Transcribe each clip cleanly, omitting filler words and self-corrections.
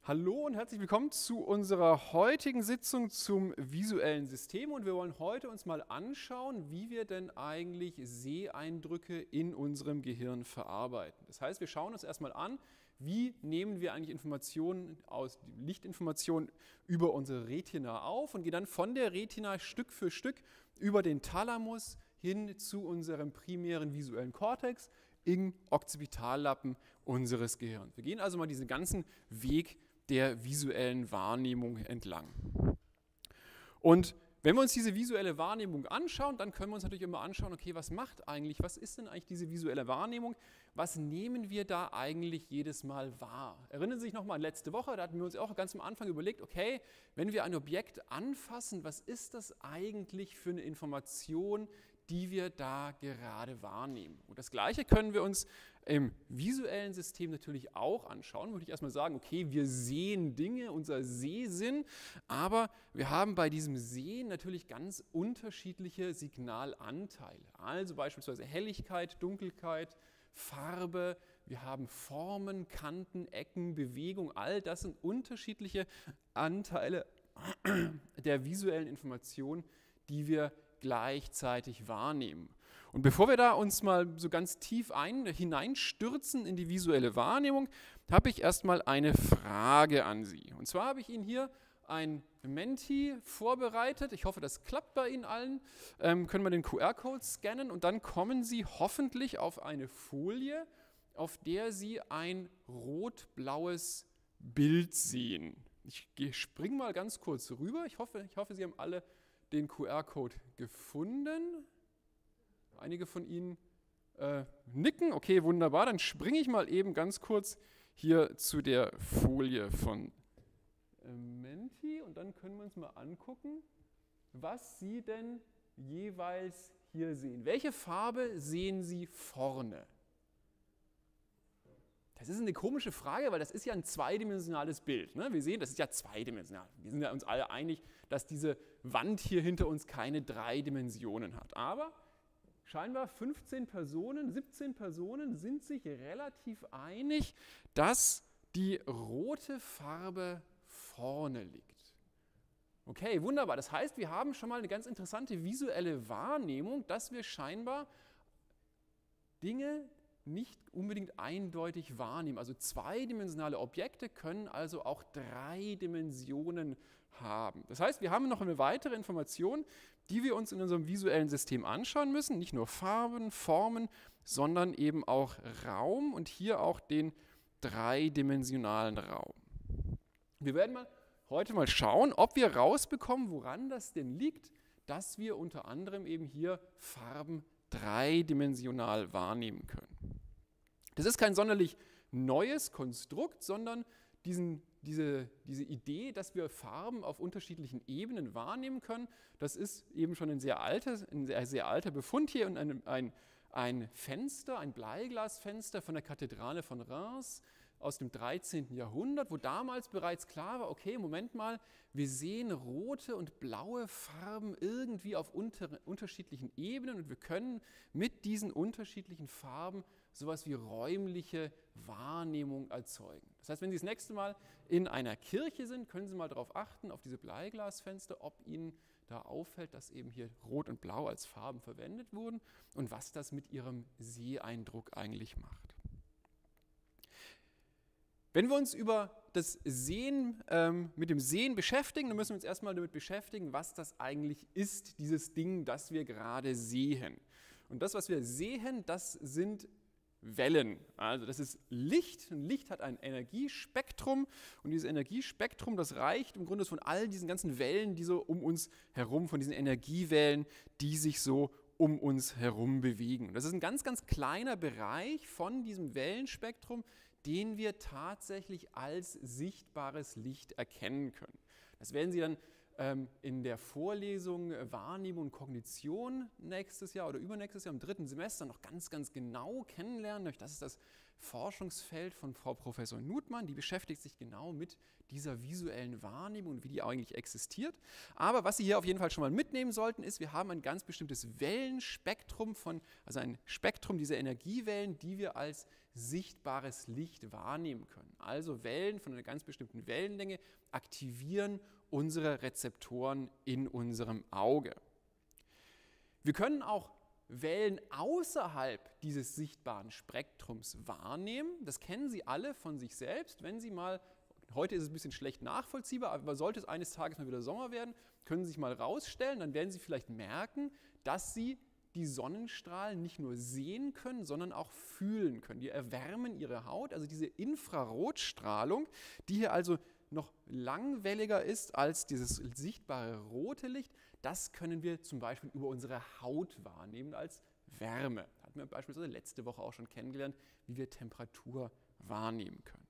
Hallo und herzlich willkommen zu unserer heutigen Sitzung zum visuellen System und wir wollen heute uns mal anschauen, wie wir denn eigentlich Seheindrücke in unserem Gehirn verarbeiten. Das heißt, wir schauen uns erstmal an, wie nehmen wir eigentlich Informationen aus Lichtinformationen über unsere Retina auf und gehen dann von der Retina Stück für Stück über den Thalamus hin zu unserem primären visuellen Kortex im Occipitallappen unseres Gehirns. Wir gehen also mal diesen ganzen Weg der visuellen Wahrnehmung entlang. Und wenn wir uns diese visuelle Wahrnehmung anschauen, dann können wir uns natürlich immer anschauen, okay, was ist denn eigentlich diese visuelle Wahrnehmung? Was nehmen wir da eigentlich jedes Mal wahr? Erinnern Sie sich nochmal an letzte Woche, da hatten wir uns auch ganz am Anfang überlegt, okay, wenn wir ein Objekt anfassen, was ist das eigentlich für eine Information, die wir da gerade wahrnehmen? Und das Gleiche können wir uns im visuellen System natürlich auch anschauen. Würde ich erstmal sagen, okay, wir sehen Dinge, unser Sehsinn, aber wir haben bei diesem Sehen natürlich ganz unterschiedliche Signalanteile. Also beispielsweise Helligkeit, Dunkelheit, Farbe, wir haben Formen, Kanten, Ecken, Bewegung, all das sind unterschiedliche Anteile der visuellen Information, die wir gleichzeitig wahrnehmen. Und bevor wir da uns mal so ganz tief hineinstürzen in die visuelle Wahrnehmung, habe ich erstmal eine Frage an Sie. Und zwar habe ich Ihnen hier ein Menti vorbereitet. Ich hoffe, das klappt bei Ihnen allen. Können wir den QR-Code scannen und dann kommen Sie hoffentlich auf eine Folie, auf der Sie ein rot-blaues Bild sehen. Ich springe mal ganz kurz rüber. Ich hoffe, Sie haben alle den QR-Code gefunden. Einige von Ihnen nicken. Okay, wunderbar. Dann springe ich mal eben ganz kurz hier zu der Folie von Menti und dann können wir uns mal angucken, was Sie denn jeweils hier sehen. Welche Farbe sehen Sie vorne? Das ist eine komische Frage, weil das ist ja ein zweidimensionales Bild. Ne? Wir sehen, das ist ja zweidimensional. Wir sind ja uns alle einig, dass diese Wand hier hinter uns keine 3 Dimensionen hat. Aber scheinbar 17 Personen sind sich relativ einig, dass die rote Farbe vorne liegt. Okay, wunderbar. Das heißt, wir haben schon mal eine ganz interessante visuelle Wahrnehmung, dass wir scheinbar Dinge nicht unbedingt eindeutig wahrnehmen. Also zweidimensionale Objekte können also auch 3 Dimensionen haben. Das heißt, wir haben noch eine weitere Information, die wir uns in unserem visuellen System anschauen müssen. Nicht nur Farben, Formen, sondern eben auch Raum und hier auch den dreidimensionalen Raum. Wir werden heute mal schauen, ob wir rausbekommen, woran das denn liegt, dass wir unter anderem eben hier Farben dreidimensional wahrnehmen können. Das ist kein sonderlich neues Konstrukt, sondern diese Idee, dass wir Farben auf unterschiedlichen Ebenen wahrnehmen können, das ist eben schon ein sehr alter Befund hier und ein Fenster, ein Bleiglasfenster von der Kathedrale von Reims aus dem 13. Jahrhundert, wo damals bereits klar war, okay, Moment mal, wir sehen rote und blaue Farben irgendwie auf unterschiedlichen Ebenen und wir können mit diesen unterschiedlichen Farben sowas wie räumliche Wahrnehmung erzeugen. Das heißt, wenn Sie das nächste Mal in einer Kirche sind, können Sie mal darauf achten, auf diese Bleiglasfenster, ob Ihnen da auffällt, dass eben hier Rot und Blau als Farben verwendet wurden und was das mit Ihrem Seheindruck eigentlich macht. Wenn wir uns über das Sehen, mit dem Sehen beschäftigen, dann müssen wir uns erstmal damit beschäftigen, was das eigentlich ist, dieses Ding, das wir gerade sehen. Und das, was wir sehen, das sind Wellen. Also das ist Licht. Und Licht hat ein Energiespektrum und dieses Energiespektrum, das reicht im Grunde von all diesen ganzen Wellen, die so um uns herum, von diesen Energiewellen, die sich so um uns herum bewegen. Und das ist ein ganz, ganz kleiner Bereich von diesem Wellenspektrum, den wir tatsächlich als sichtbares Licht erkennen können. Das werden Sie dann in der Vorlesung Wahrnehmung und Kognition nächstes Jahr oder übernächstes Jahr im 3. Semester noch ganz, ganz genau kennenlernen. Das ist das Forschungsfeld von Frau Professor Nutmann, die beschäftigt sich genau mit dieser visuellen Wahrnehmung und wie die eigentlich existiert. Aber was Sie hier auf jeden Fall schon mal mitnehmen sollten, ist, wir haben ein ganz bestimmtes Wellenspektrum also ein Spektrum dieser Energiewellen, die wir als sichtbares Licht wahrnehmen können. Also Wellen von einer ganz bestimmten Wellenlänge aktivieren unsere Rezeptoren in unserem Auge. Wir können auch Wellen außerhalb dieses sichtbaren Spektrums wahrnehmen. Das kennen Sie alle von sich selbst. Wenn Sie mal, heute ist es ein bisschen schlecht nachvollziehbar, aber sollte es eines Tages mal wieder Sommer werden, können Sie sich mal rausstellen, dann werden Sie vielleicht merken, dass Sie die Sonnenstrahlen nicht nur sehen können, sondern auch fühlen können. Die erwärmen Ihre Haut, also diese Infrarotstrahlung, die hier also noch langwelliger ist als dieses sichtbare rote Licht, das können wir zum Beispiel über unsere Haut wahrnehmen als Wärme. Da hatten wir beispielsweise letzte Woche auch schon kennengelernt, wie wir Temperatur wahrnehmen können.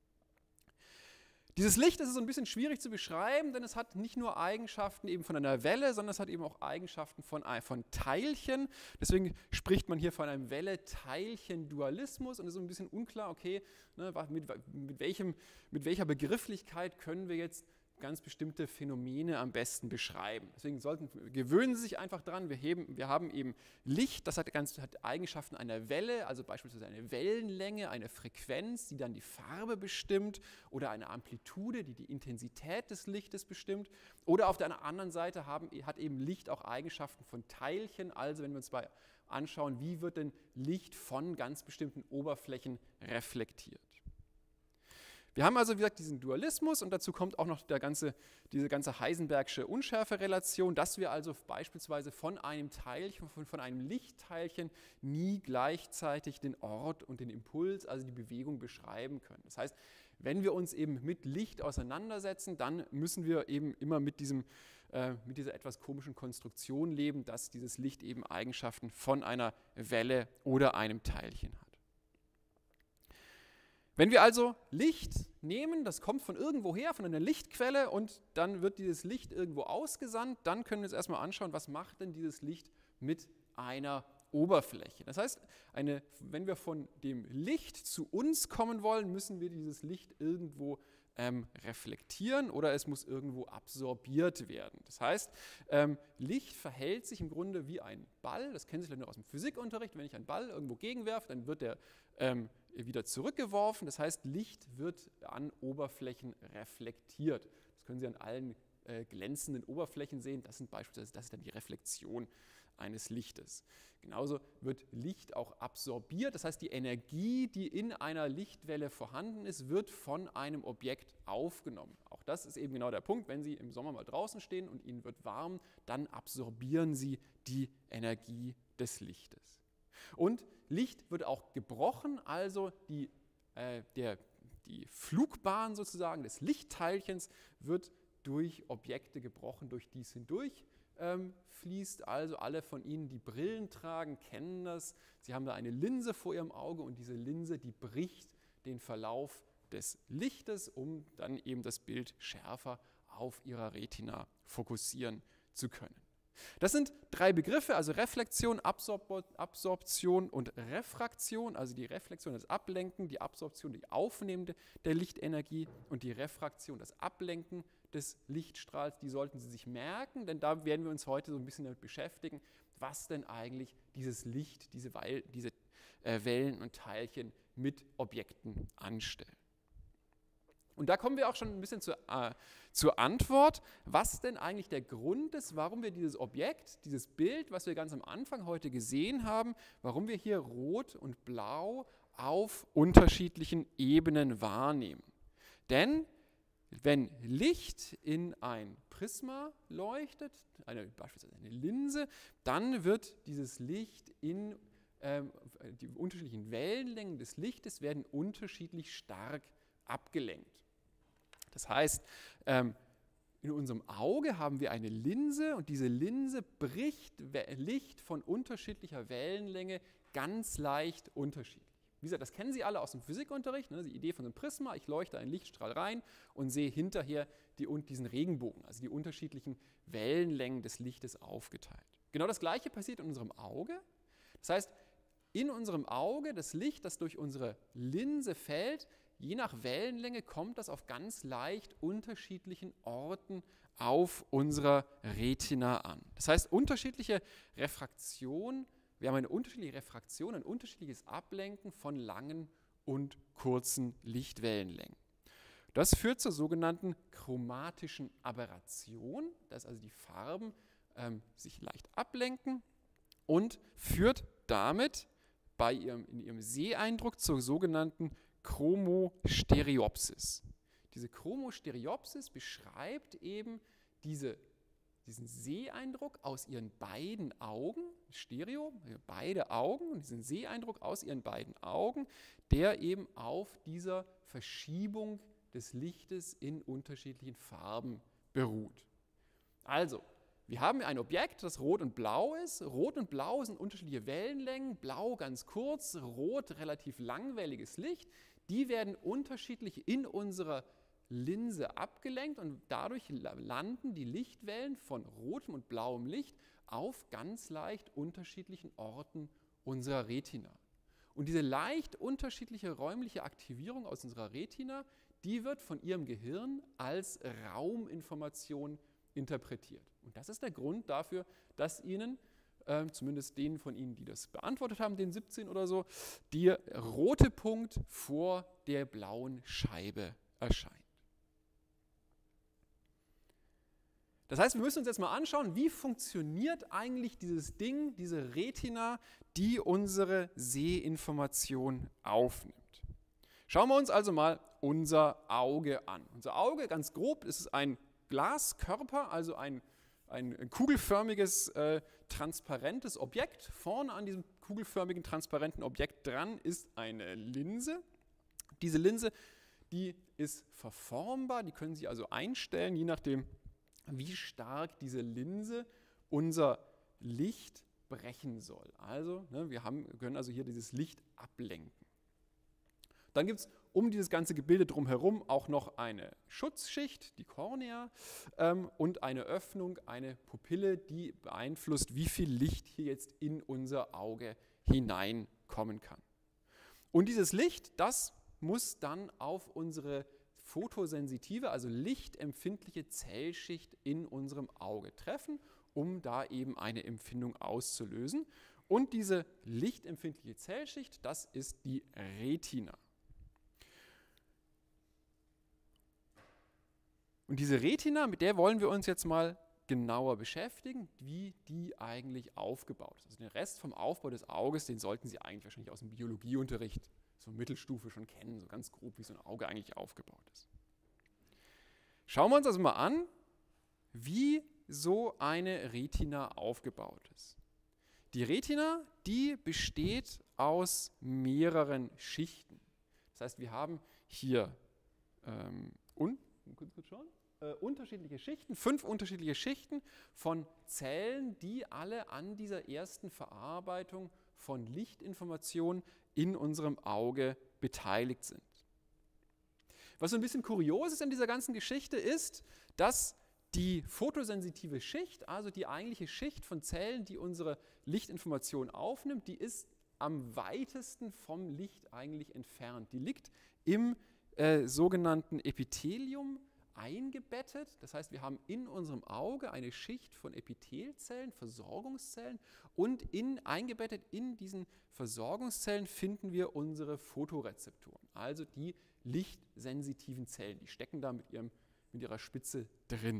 Dieses Licht ist so ein bisschen schwierig zu beschreiben, denn es hat nicht nur Eigenschaften eben von einer Welle, sondern es hat eben auch Eigenschaften von Teilchen. Deswegen spricht man hier von einem Welle-Teilchen-Dualismus und es ist so ein bisschen unklar, okay, ne, mit welcher Begrifflichkeit können wir jetzt ganz bestimmte Phänomene am besten beschreiben. Deswegen gewöhnen Sie sich einfach dran, wir haben eben Licht, das hat Eigenschaften einer Welle, also beispielsweise eine Wellenlänge, eine Frequenz, die dann die Farbe bestimmt oder eine Amplitude, die die Intensität des Lichtes bestimmt. Oder auf der anderen Seite hat eben Licht auch Eigenschaften von Teilchen, also wenn wir uns mal anschauen, wie wird denn Licht von ganz bestimmten Oberflächen reflektiert. Wir haben also, wie gesagt, diesen Dualismus und dazu kommt auch noch diese ganze Heisenbergsche Unschärferelation, dass wir also beispielsweise von einem Teilchen, von einem Lichtteilchen nie gleichzeitig den Ort und den Impuls, also die Bewegung beschreiben können. Das heißt, wenn wir uns eben mit Licht auseinandersetzen, dann müssen wir eben immer mit dieser etwas komischen Konstruktion leben, dass dieses Licht eben Eigenschaften von einer Welle oder einem Teilchen hat. Wenn wir also Licht nehmen, das kommt von irgendwoher, von einer Lichtquelle und dann wird dieses Licht irgendwo ausgesandt, dann können wir uns erstmal anschauen, was macht denn dieses Licht mit einer Oberfläche. Das heißt, wenn wir von dem Licht zu uns kommen wollen, müssen wir dieses Licht irgendwo reflektieren oder es muss irgendwo absorbiert werden. Das heißt, Licht verhält sich im Grunde wie ein Ball, das kennen Sie vielleicht noch aus dem Physikunterricht, wenn ich einen Ball irgendwo gegenwerfe, dann wird der wieder zurückgeworfen, das heißt, Licht wird an Oberflächen reflektiert. Das können Sie an allen glänzenden Oberflächen sehen, das ist dann die Reflexion eines Lichtes. Genauso wird Licht auch absorbiert, das heißt, die Energie, die in einer Lichtwelle vorhanden ist, wird von einem Objekt aufgenommen. Auch das ist eben genau der Punkt, wenn Sie im Sommer mal draußen stehen und Ihnen wird warm, dann absorbieren Sie die Energie des Lichtes. Und Licht wird auch gebrochen, also die Flugbahn sozusagen des Lichtteilchens wird durch Objekte gebrochen, durch die es hindurch fließt. Also alle von Ihnen, die Brillen tragen, kennen das. Sie haben da eine Linse vor Ihrem Auge und diese Linse, die bricht den Verlauf des Lichtes, um dann eben das Bild schärfer auf Ihrer Retina fokussieren zu können. Das sind 3 Begriffe, also Reflexion, Absorption und Refraktion, also die Reflexion, das Ablenken, die Absorption, die Aufnehmen der Lichtenergie und die Refraktion, das Ablenken des Lichtstrahls, die sollten Sie sich merken, denn da werden wir uns heute so ein bisschen damit beschäftigen, was denn eigentlich dieses Licht, diese Wellen und Teilchen mit Objekten anstellen. Und da kommen wir auch schon ein bisschen zur Antwort, was denn eigentlich der Grund ist, warum wir dieses Objekt, dieses Bild, was wir ganz am Anfang heute gesehen haben, warum wir hier Rot und Blau auf unterschiedlichen Ebenen wahrnehmen. Denn wenn Licht in ein Prisma leuchtet, beispielsweise eine Linse, dann wird dieses Licht die unterschiedlichen Wellenlängen des Lichtes werden unterschiedlich stark abgelenkt. Das heißt, in unserem Auge haben wir eine Linse und diese Linse bricht Licht von unterschiedlicher Wellenlänge ganz leicht unterschiedlich. Wie gesagt, das kennen Sie alle aus dem Physikunterricht, ne? Die Idee von einem Prisma, ich leuchte einen Lichtstrahl rein und sehe hinterher diesen Regenbogen, also die unterschiedlichen Wellenlängen des Lichtes aufgeteilt. Genau das Gleiche passiert in unserem Auge. Das heißt, in unserem Auge, das Licht, das durch unsere Linse fällt, je nach Wellenlänge kommt das auf ganz leicht unterschiedlichen Orten auf unserer Retina an. Das heißt, unterschiedliche Refraktion, wir haben eine unterschiedliche Refraktion, ein unterschiedliches Ablenken von langen und kurzen Lichtwellenlängen. Das führt zur sogenannten chromatischen Aberration, dass also die Farben sich leicht ablenken und führt damit in ihrem Seheindruck zur sogenannten Chromostereopsis. Diese Chromostereopsis beschreibt eben diesen Seheindruck aus ihren beiden Augen, Stereo, beide Augen, und diesen Seheindruck aus ihren beiden Augen, der eben auf dieser Verschiebung des Lichtes in unterschiedlichen Farben beruht. Also, wir haben ein Objekt, das rot und blau ist. Rot und blau sind unterschiedliche Wellenlängen, blau ganz kurz, rot relativ langwelliges Licht. Die werden unterschiedlich in unserer Linse abgelenkt und dadurch landen die Lichtwellen von rotem und blauem Licht auf ganz leicht unterschiedlichen Orten unserer Retina. Und diese leicht unterschiedliche räumliche Aktivierung aus unserer Retina, die wird von Ihrem Gehirn als Rauminformation interpretiert. Und das ist der Grund dafür, dass Ihnen, zumindest denen von Ihnen, die das beantwortet haben, den 17 oder so, der rote Punkt vor der blauen Scheibe erscheint. Das heißt, wir müssen uns jetzt mal anschauen, wie funktioniert eigentlich dieses Ding, diese Retina, die unsere Sehinformation aufnimmt. Schauen wir uns also mal unser Auge an. Unser Auge, ganz grob, ist ein Glaskörper, also ein kugelförmiges, transparentes Objekt. Vorne an diesem kugelförmigen, transparenten Objekt dran ist eine Linse. Diese Linse, die ist verformbar, die können Sie also einstellen, je nachdem, wie stark diese Linse unser Licht brechen soll. Also, wir können also hier dieses Licht ablenken. Dann gibt es um dieses ganze Gebilde drumherum auch noch eine Schutzschicht, die Kornea, und eine Öffnung, eine Pupille, die beeinflusst, wie viel Licht hier jetzt in unser Auge hineinkommen kann. Und dieses Licht, das muss dann auf unsere photosensitive, also lichtempfindliche Zellschicht in unserem Auge treffen, um da eben eine Empfindung auszulösen. Und diese lichtempfindliche Zellschicht, das ist die Retina. Und diese Retina, mit der wollen wir uns jetzt mal genauer beschäftigen, wie die eigentlich aufgebaut ist. Also den Rest vom Aufbau des Auges, den sollten Sie eigentlich wahrscheinlich aus dem Biologieunterricht, so Mittelstufe schon kennen, so ganz grob, wie so ein Auge eigentlich aufgebaut ist. Schauen wir uns also mal an, wie so eine Retina aufgebaut ist. Die Retina, die besteht aus mehreren Schichten. Das heißt, wir haben hier unterschiedliche Schichten, 5 unterschiedliche Schichten von Zellen, die alle an dieser ersten Verarbeitung von Lichtinformationen in unserem Auge beteiligt sind. Was so ein bisschen kurios ist an dieser ganzen Geschichte ist, dass die photosensitive Schicht, also die eigentliche Schicht von Zellen, die unsere Lichtinformation aufnimmt, die ist am weitesten vom Licht eigentlich entfernt. Die liegt im sogenannten Epithelium eingebettet. Das heißt, wir haben in unserem Auge eine Schicht von Epithelzellen, Versorgungszellen, und eingebettet in diesen Versorgungszellen finden wir unsere Photorezeptoren, also die lichtsensitiven Zellen. Die stecken da mit ihrer Spitze drin.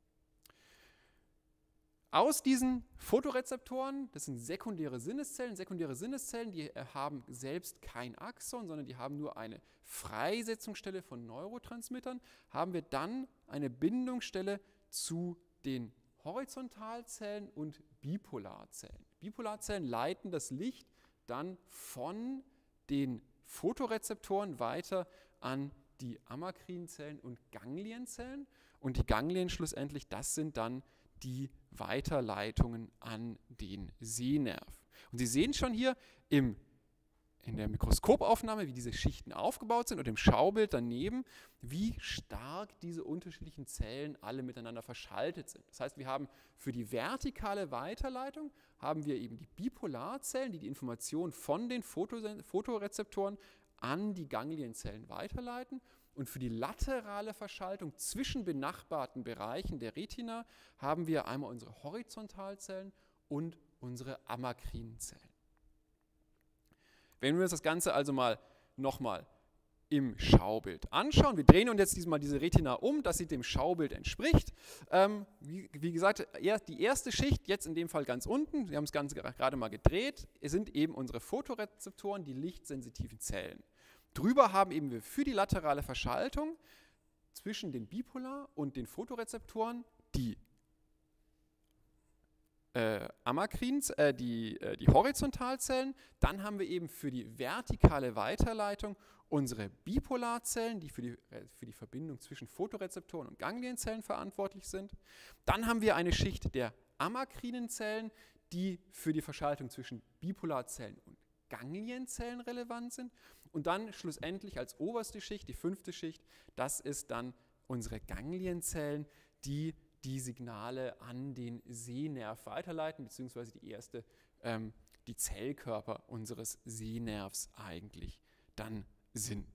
Aus diesen Photorezeptoren, das sind sekundäre Sinneszellen, die haben selbst kein Axon, sondern die haben nur eine Freisetzungsstelle von Neurotransmittern, haben wir dann eine Bindungsstelle zu den Horizontalzellen und Bipolarzellen. Bipolarzellen leiten das Licht dann von den Photorezeptoren weiter an die Amakrinzellen und Ganglienzellen. Und die Ganglien schlussendlich, das sind dann die Weiterleitungen an den Sehnerv. Und Sie sehen schon hier im in der Mikroskopaufnahme, wie diese Schichten aufgebaut sind und im Schaubild daneben, wie stark diese unterschiedlichen Zellen alle miteinander verschaltet sind. Das heißt, wir haben für die vertikale Weiterleitung haben wir eben die Bipolarzellen, die die Information von den Photorezeptoren an die Ganglienzellen weiterleiten. Und für die laterale Verschaltung zwischen benachbarten Bereichen der Retina haben wir einmal unsere Horizontalzellen und unsere Amakrinzellen. Wenn wir uns das Ganze also nochmal im Schaubild anschauen, wir drehen uns jetzt diesmal diese Retina um, dass sie dem Schaubild entspricht. Wie gesagt, die erste Schicht, jetzt in dem Fall ganz unten, wir haben das Ganze gerade mal gedreht, sind eben unsere Photorezeptoren, die lichtsensitiven Zellen. Drüber haben eben wir für die laterale Verschaltung zwischen den Bipolar- und den Photorezeptoren die die Horizontalzellen. Dann haben wir eben für die vertikale Weiterleitung unsere Bipolarzellen, die für die Verbindung zwischen Photorezeptoren und Ganglienzellen verantwortlich sind. Dann haben wir eine Schicht der amakrinen Zellen, die für die Verschaltung zwischen Bipolarzellen und Ganglienzellen relevant sind. Und dann schlussendlich als oberste Schicht, die 5. Schicht, das ist dann unsere Ganglienzellen, die die Signale an den Sehnerv weiterleiten, beziehungsweise die Zellkörper unseres Sehnervs eigentlich dann sind.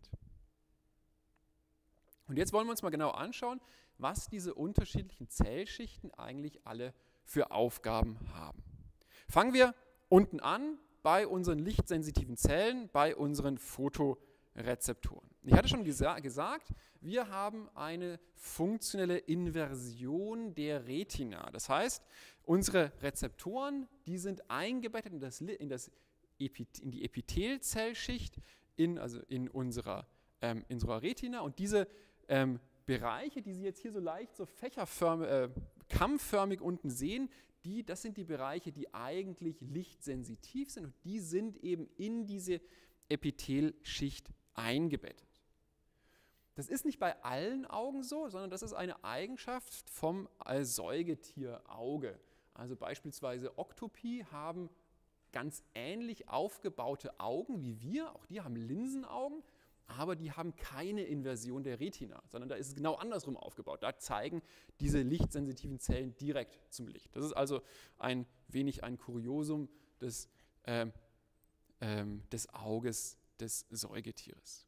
Und jetzt wollen wir uns mal genau anschauen, was diese unterschiedlichen Zellschichten eigentlich alle für Aufgaben haben. Fangen wir unten an bei unseren lichtsensitiven Zellen, bei unseren Photorezeptoren. Ich hatte schon gesagt, wir haben eine funktionelle Inversion der Retina. Das heißt, unsere Rezeptoren, die sind eingebettet in die Epithelzellschicht, in unserer Retina. Und diese Bereiche, die Sie jetzt hier so leicht so kammförmig unten sehen, das sind die Bereiche, die eigentlich lichtsensitiv sind und die sind eben in diese Epithelschicht eingebettet. Das ist nicht bei allen Augen so, sondern das ist eine Eigenschaft vom Säugetierauge. Also beispielsweise Oktopie haben ganz ähnlich aufgebaute Augen wie wir, auch die haben Linsenaugen, aber die haben keine Inversion der Retina, sondern da ist es genau andersrum aufgebaut. Da zeigen diese lichtsensitiven Zellen direkt zum Licht. Das ist also ein wenig ein Kuriosum des Auges des Säugetieres.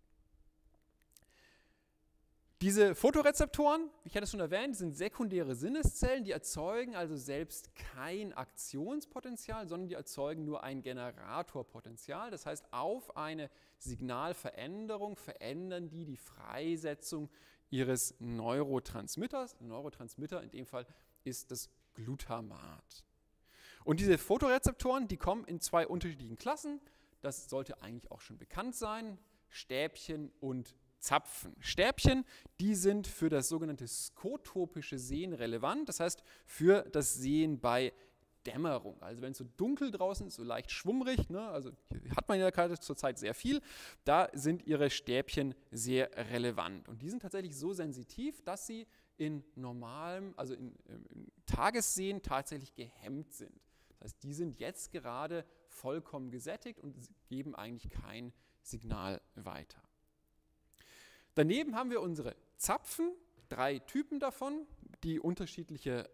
Diese Photorezeptoren, ich hatte es schon erwähnt, sind sekundäre Sinneszellen, die erzeugen also selbst kein Aktionspotenzial, sondern die erzeugen nur ein Generatorpotenzial. Das heißt, auf eine Signalveränderung verändern die Freisetzung ihres Neurotransmitters. Der Neurotransmitter in dem Fall ist das Glutamat. Und diese Photorezeptoren, die kommen in 2 unterschiedlichen Klassen. Das sollte eigentlich auch schon bekannt sein. Stäbchen und Zapfen. Stäbchen, die sind für das sogenannte skotopische Sehen relevant, das heißt für das Sehen bei Dämmerung. Also wenn es so dunkel draußen ist, so leicht schwummrig, ne, also hier hat man ja gerade zurzeit sehr viel, da sind ihre Stäbchen sehr relevant. Und die sind tatsächlich so sensitiv, dass sie in normalem, also im Tagessehen tatsächlich gehemmt sind. Das heißt, die sind jetzt gerade vollkommen gesättigt und geben eigentlich kein Signal weiter. Daneben haben wir unsere Zapfen, 3 Typen davon, die unterschiedliche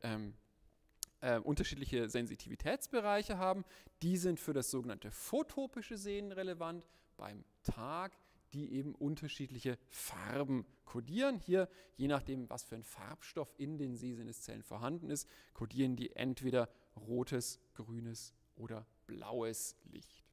Sensitivitätsbereiche haben. Die sind für das sogenannte photopische Sehen relevant, beim Tag, die eben unterschiedliche Farben kodieren. Hier, je nachdem, was für ein Farbstoff in den Sehsinneszellen vorhanden ist, kodieren die entweder rotes, grünes oder blaues Licht.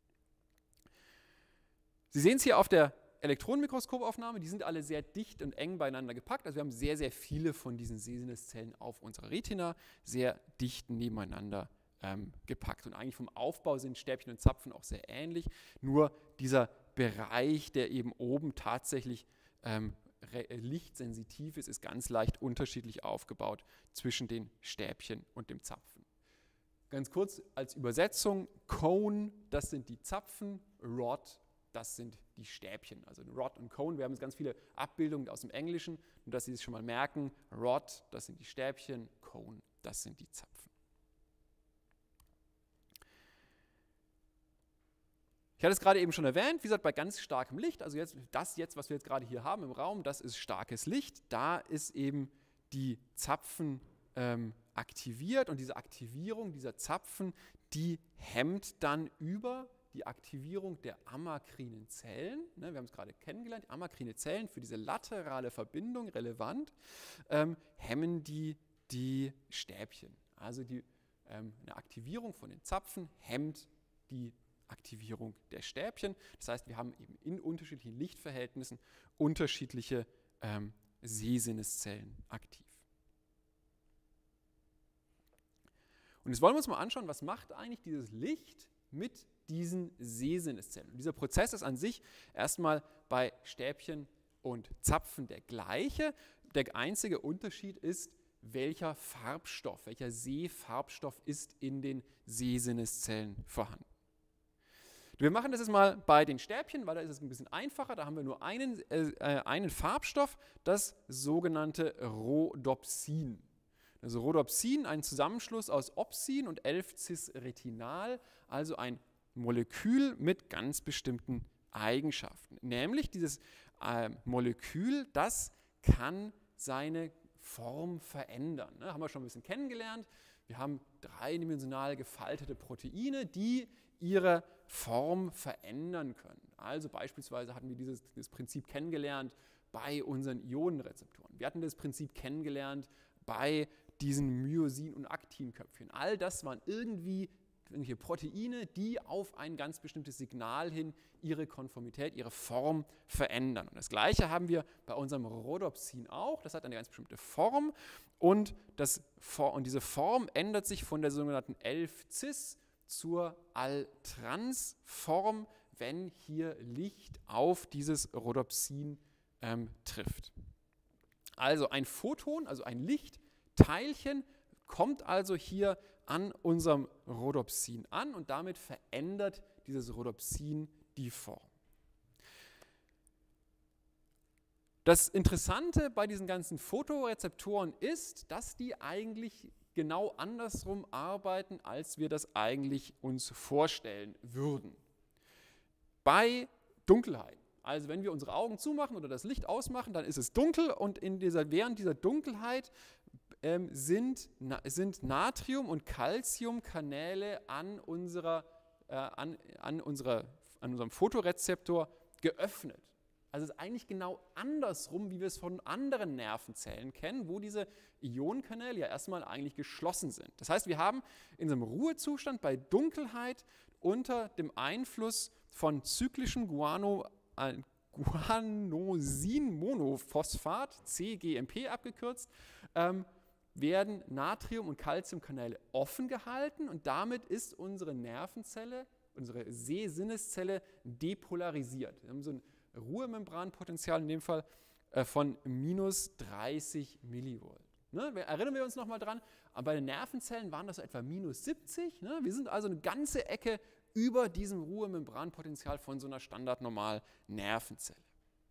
Sie sehen es hier auf der Elektronenmikroskopaufnahme, die sind alle sehr dicht und eng beieinander gepackt. Also wir haben sehr, sehr viele von diesen Sehsinneszellen auf unserer Retina sehr dicht nebeneinander gepackt. Und eigentlich vom Aufbau sind Stäbchen und Zapfen auch sehr ähnlich. Nur dieser Bereich, der eben oben tatsächlich lichtsensitiv ist, ist ganz leicht unterschiedlich aufgebaut zwischen den Stäbchen und dem Zapfen. Ganz kurz als Übersetzung: Cone, das sind die Zapfen, Rod, das sind die Stäbchen, also Rod und Cone. Wir haben jetzt ganz viele Abbildungen aus dem Englischen, nur dass Sie es schon mal merken. Rod, das sind die Stäbchen, Cone, das sind die Zapfen. Ich hatte es gerade eben schon erwähnt, wie gesagt, bei ganz starkem Licht, also was wir jetzt gerade hier haben im Raum, das ist starkes Licht. Da ist eben die Zapfen aktiviert und diese Aktivierung dieser Zapfen, die hemmt dann über die Aktivierung der amakrinen Zellen. Wir haben es gerade kennengelernt, amakrine Zellen für diese laterale Verbindung relevant, hemmen die Stäbchen. Also eine Aktivierung von den Zapfen hemmt die Aktivierung der Stäbchen. Das heißt, wir haben eben in unterschiedlichen Lichtverhältnissen unterschiedliche Sehsinneszellen aktiv. Und jetzt wollen wir uns mal anschauen, was macht eigentlich dieses Licht mit diesen Sehsinneszellen. Und dieser Prozess ist an sich erstmal bei Stäbchen und Zapfen der gleiche. Der einzige Unterschied ist, welcher Sehfarbstoff ist in den Sehsinneszellen vorhanden. Wir machen das jetzt mal bei den Stäbchen, weil da ist es ein bisschen einfacher. Da haben wir nur einen Farbstoff, das sogenannte Rhodopsin. Also Rhodopsin, ein Zusammenschluss aus Opsin und 11-Cis-Retinal, also ein Molekül mit ganz bestimmten Eigenschaften. Nämlich dieses Molekül, das kann seine Form verändern. Haben wir schon ein bisschen kennengelernt. Wir haben dreidimensional gefaltete Proteine, die ihre Form verändern können. Also beispielsweise hatten wir dieses Prinzip kennengelernt bei unseren Ionenrezeptoren. Wir hatten das Prinzip kennengelernt bei diesen Myosin- und Aktinköpfchen. All das waren irgendwie irgendwelche Proteine, die auf ein ganz bestimmtes Signal hin ihre Konformität, ihre Form verändern. Und das Gleiche haben wir bei unserem Rhodopsin auch. Das hat eine ganz bestimmte Form und diese Form ändert sich von der sogenannten 11-Cis zur All-Trans-Form, wenn hier Licht auf dieses Rhodopsin trifft. Also ein Photon, also ein Lichtteilchen, kommt also hier an unserem Rhodopsin an und damit verändert dieses Rhodopsin die Form. Das Interessante bei diesen ganzen Photorezeptoren ist, dass die eigentlich genau andersrum arbeiten, als wir das eigentlich uns vorstellen würden. Bei Dunkelheit, also wenn wir unsere Augen zumachen oder das Licht ausmachen, dann ist es dunkel und während dieser Dunkelheit sind Natrium- und Calciumkanäle an unserem Photorezeptor geöffnet. Also es ist eigentlich genau andersrum, wie wir es von anderen Nervenzellen kennen, wo diese Ionenkanäle ja erstmal eigentlich geschlossen sind. Das heißt, wir haben in so einem Ruhezustand bei Dunkelheit unter dem Einfluss von zyklischen Guanosin-Monophosphat, CGMP abgekürzt, werden Natrium- und Calciumkanäle offen gehalten und damit ist unsere Nervenzelle, unsere Sehsinneszelle depolarisiert. Wir haben so ein Ruhemembranpotential in dem Fall von minus 30 Millivolt. Erinnern wir uns nochmal dran, bei den Nervenzellen waren das so etwa minus 70. Wir sind also eine ganze Ecke über diesem Ruhemembranpotential von so einer standardnormal-Nervenzelle.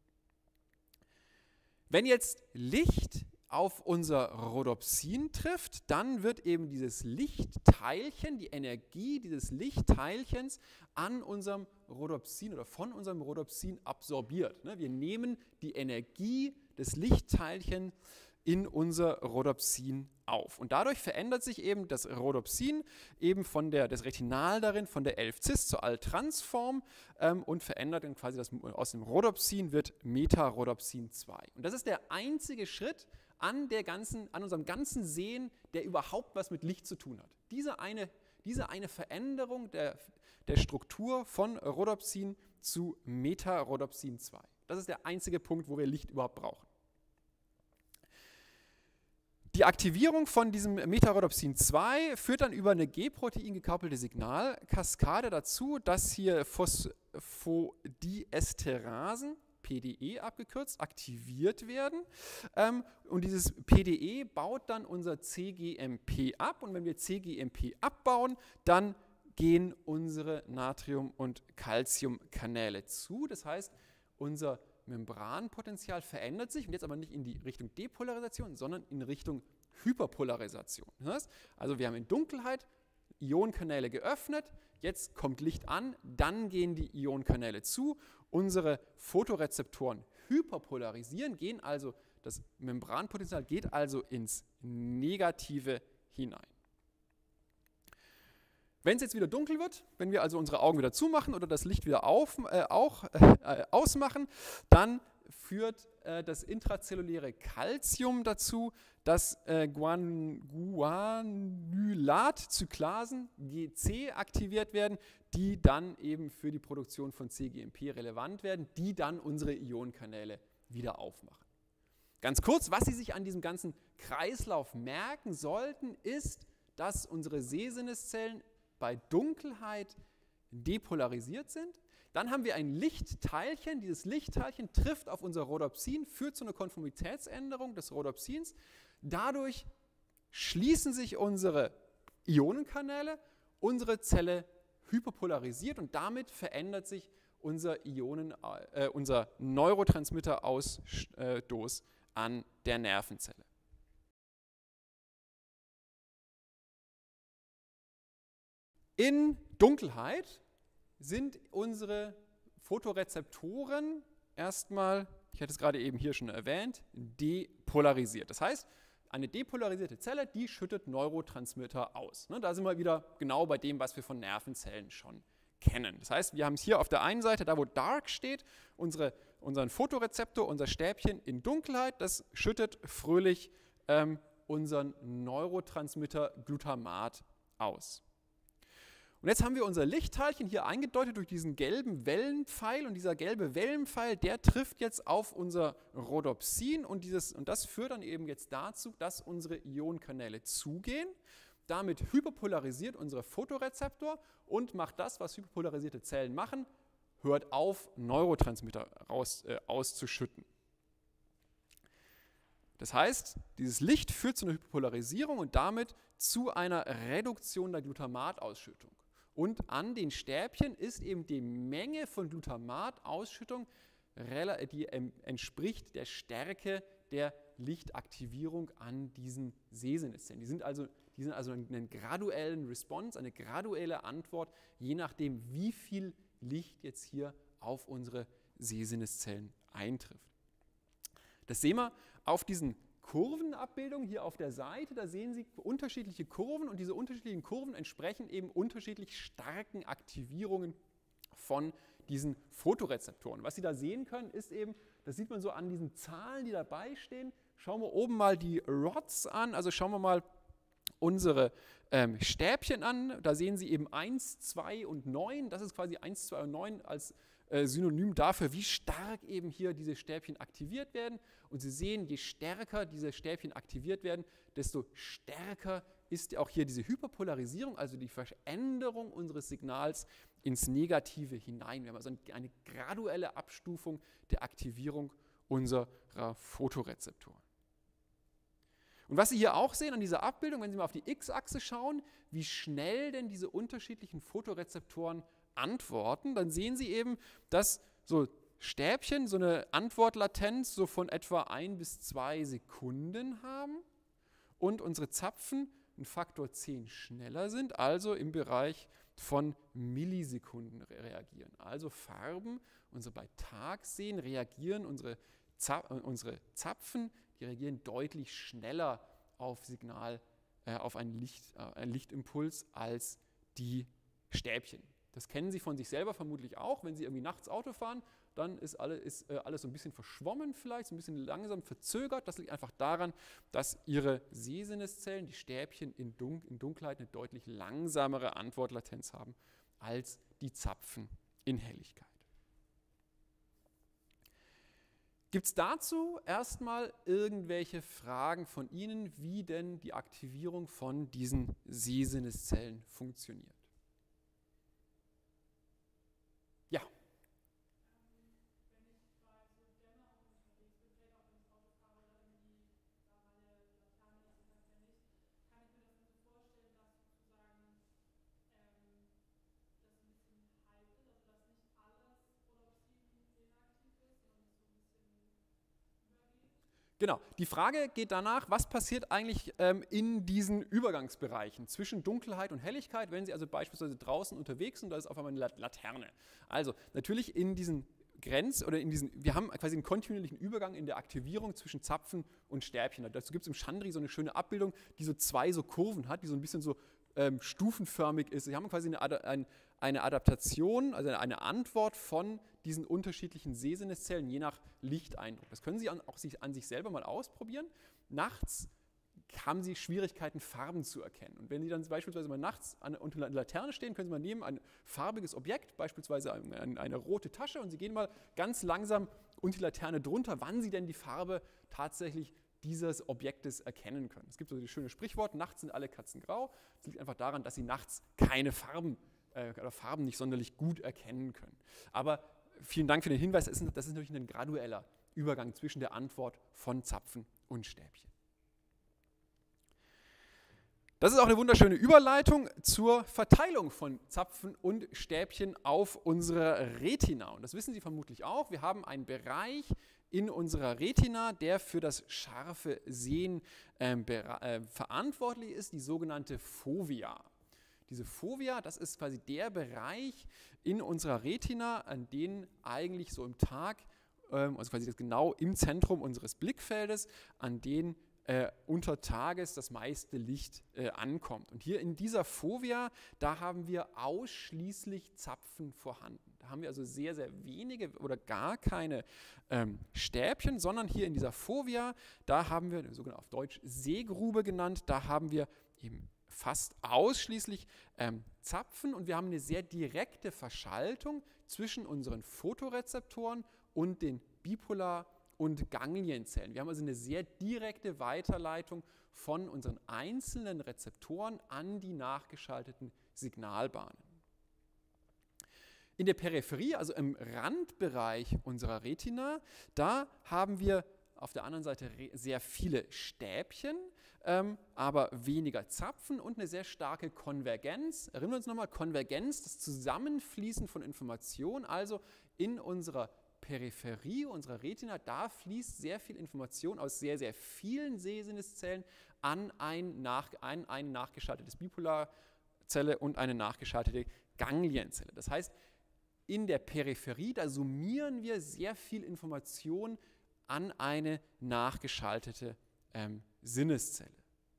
Wenn jetzt Licht auf unser Rhodopsin trifft, dann wird eben dieses Lichtteilchen, die Energie dieses Lichtteilchens an unserem Rhodopsin oder von unserem Rhodopsin absorbiert. Wir nehmen die Energie des Lichtteilchens in unser Rhodopsin auf. Und dadurch verändert sich eben das Rhodopsin eben das Retinal darin von der 11-Cis zur All-Trans-Form und verändert dann quasi aus dem Rhodopsin wird Meta-Rhodopsin 2. Und das ist der einzige Schritt an unserem ganzen Sehen, der überhaupt was mit Licht zu tun hat. Diese eine Veränderung der Struktur von Rhodopsin zu Meta-Rhodopsin 2. Das ist der einzige Punkt, wo wir Licht überhaupt brauchen. Die Aktivierung von diesem Meta-Rhodopsin 2 führt dann über eine G-Protein gekappelte Signalkaskade dazu, dass hier Phosphodiesterasen, PDE abgekürzt, aktiviert werden. Und dieses PDE baut dann unser CGMP ab. Und wenn wir CGMP abbauen, dann gehen unsere Natrium- und Calciumkanäle zu. Das heißt, unser Membranpotential verändert sich und jetzt aber nicht in die Richtung Depolarisation, sondern in Richtung Hyperpolarisation. Also wir haben in Dunkelheit Ionenkanäle geöffnet, jetzt kommt Licht an, dann gehen die Ionenkanäle zu, unsere Photorezeptoren hyperpolarisieren, das Membranpotenzial geht also ins Negative hinein. Wenn es jetzt wieder dunkel wird, wenn wir also unsere Augen wieder zumachen oder das Licht wieder ausmachen, dann führt das intrazelluläre Calcium dazu, dass Guanylatzyklasen, GC, aktiviert werden, die dann eben für die Produktion von cGMP relevant werden, die dann unsere Ionenkanäle wieder aufmachen. Ganz kurz, was Sie sich an diesem ganzen Kreislauf merken sollten, ist, dass unsere Sehsinneszellen bei Dunkelheit depolarisiert sind. Dann haben wir ein Lichtteilchen. Dieses Lichtteilchen trifft auf unser Rhodopsin, führt zu einer Konformitätsänderung des Rhodopsins. Dadurch schließen sich unsere Ionenkanäle, unsere Zelle hyperpolarisiert und damit verändert sich unser Neurotransmitterausstoß an der Nervenzelle. In Dunkelheit sind unsere Photorezeptoren erstmal, ich hatte es gerade eben hier schon erwähnt, depolarisiert. Das heißt, eine depolarisierte Zelle, die schüttet Neurotransmitter aus. Da sind wir wieder genau bei dem, was wir von Nervenzellen schon kennen. Das heißt, wir haben es hier auf der einen Seite, da wo Dark steht, unseren Photorezeptor, unser Stäbchen in Dunkelheit, das schüttet fröhlich unseren Neurotransmitter Glutamat aus. Und jetzt haben wir unser Lichtteilchen hier eingedeutet durch diesen gelben Wellenpfeil und dieser gelbe Wellenpfeil, der trifft jetzt auf unser Rhodopsin und das führt dann eben jetzt dazu, dass unsere Ionenkanäle zugehen. Damit hyperpolarisiert unser Photorezeptor und macht das, was hyperpolarisierte Zellen machen, hört auf, Neurotransmitter auszuschütten. Das heißt, dieses Licht führt zu einer Hyperpolarisierung und damit zu einer Reduktion der Glutamatausschüttung. Und an den Stäbchen ist eben die Menge von Glutamatausschüttung, die entspricht der Stärke der Lichtaktivierung an diesen Sehsinneszellen. Die sind also einen graduellen Response, eine graduelle Antwort, je nachdem, wie viel Licht jetzt hier auf unsere Sehsinneszellen eintrifft. Das sehen wir auf diesen Kurvenabbildungen hier auf der Seite. Da sehen Sie unterschiedliche Kurven und diese unterschiedlichen Kurven entsprechen eben unterschiedlich starken Aktivierungen von diesen Photorezeptoren. Was Sie da sehen können, ist eben, das sieht man so an diesen Zahlen, die dabei stehen. Schauen wir oben mal die Rods an, also schauen wir mal unsere Stäbchen an. Da sehen Sie eben 1, 2 und 9. Das ist quasi 1, 2 und 9 als Synonym dafür, wie stark eben hier diese Stäbchen aktiviert werden. Und Sie sehen, je stärker diese Stäbchen aktiviert werden, desto stärker ist auch hier diese Hyperpolarisierung, also die Veränderung unseres Signals ins Negative hinein. Wir haben also eine graduelle Abstufung der Aktivierung unserer Photorezeptoren. Und was Sie hier auch sehen an dieser Abbildung, wenn Sie mal auf die X-Achse schauen, wie schnell denn diese unterschiedlichen Photorezeptoren antworten, dann sehen Sie eben, dass so Stäbchen so eine Antwortlatenz so von etwa 1 bis 2 Sekunden haben und unsere Zapfen einen Faktor 10 schneller sind, also im Bereich von Millisekunden reagieren. Also Farben, unsere bei Tag sehen, reagieren unsere Zapfen, die reagieren deutlich schneller auf Signal, auf einen Lichtimpuls als die Stäbchen. Das kennen Sie von sich selber vermutlich auch, wenn Sie irgendwie nachts Auto fahren, dann ist alles so ein bisschen verschwommen vielleicht, so ein bisschen langsam verzögert. Das liegt einfach daran, dass Ihre Sehsinneszellen, die Stäbchen in Dunkelheit, eine deutlich langsamere Antwortlatenz haben als die Zapfen in Helligkeit. Gibt es dazu erstmal irgendwelche Fragen von Ihnen, wie denn die Aktivierung von diesen Sehsinneszellen funktioniert? Ja. Genau, die Frage geht danach, was passiert eigentlich in diesen Übergangsbereichen zwischen Dunkelheit und Helligkeit, wenn Sie also beispielsweise draußen unterwegs sind, da ist auf einmal eine Laterne. Also natürlich in diesen wir haben quasi einen kontinuierlichen Übergang in der Aktivierung zwischen Zapfen und Stäbchen. Dazu gibt es im Chandri so eine schöne Abbildung, die so zwei so Kurven hat, die so ein bisschen so stufenförmig ist. Sie haben quasi eine Adaptation, also eine Antwort von diesen unterschiedlichen Sehsinneszellen, je nach Lichteindruck. Das können Sie auch an sich selber mal ausprobieren. Nachts haben Sie Schwierigkeiten, Farben zu erkennen. Und wenn Sie dann beispielsweise mal nachts unter einer Laterne stehen, können Sie mal nehmen ein farbiges Objekt, beispielsweise eine rote Tasche, und Sie gehen mal ganz langsam unter die Laterne drunter, wann Sie denn die Farbe tatsächlich dieses Objektes erkennen können. Es gibt so das schöne Sprichwort, nachts sind alle Katzen grau. Das liegt einfach daran, dass Sie nachts keine Farben oder Farben nicht sonderlich gut erkennen können. Aber vielen Dank für den Hinweis, das ist natürlich ein gradueller Übergang zwischen der Antwort von Zapfen und Stäbchen. Das ist auch eine wunderschöne Überleitung zur Verteilung von Zapfen und Stäbchen auf unserer Retina. Und das wissen Sie vermutlich auch. Wir haben einen Bereich in unserer Retina, der für das scharfe Sehen verantwortlich ist, die sogenannte Fovea. Diese Fovea, das ist quasi der Bereich in unserer Retina, an den eigentlich so im Tag, also quasi das genau im Zentrum unseres Blickfeldes, an den unter Tages das meiste Licht ankommt. Und hier in dieser Fovea, da haben wir ausschließlich Zapfen vorhanden. Da haben wir also sehr, sehr wenige oder gar keine Stäbchen, sondern hier in dieser Fovea, da haben wir, sogenannte auf Deutsch Sehgrube genannt, da haben wir eben fast ausschließlich Zapfen, und wir haben eine sehr direkte Verschaltung zwischen unseren Photorezeptoren und den Bipolar- und Ganglienzellen. Wir haben also eine sehr direkte Weiterleitung von unseren einzelnen Rezeptoren an die nachgeschalteten Signalbahnen. In der Peripherie, also im Randbereich unserer Retina, da haben wir auf der anderen Seite sehr viele Stäbchen, aber weniger Zapfen und eine sehr starke Konvergenz. Erinnern wir uns nochmal, Konvergenz, das Zusammenfließen von Informationen, also in unserer Peripherie unserer Retina, da fließt sehr viel Information aus sehr, sehr vielen Sehsinneszellen an eine nachgeschaltete Bipolarzelle und eine nachgeschaltete Ganglienzelle. Das heißt, in der Peripherie, da summieren wir sehr viel Information an eine nachgeschaltete Sinneszelle.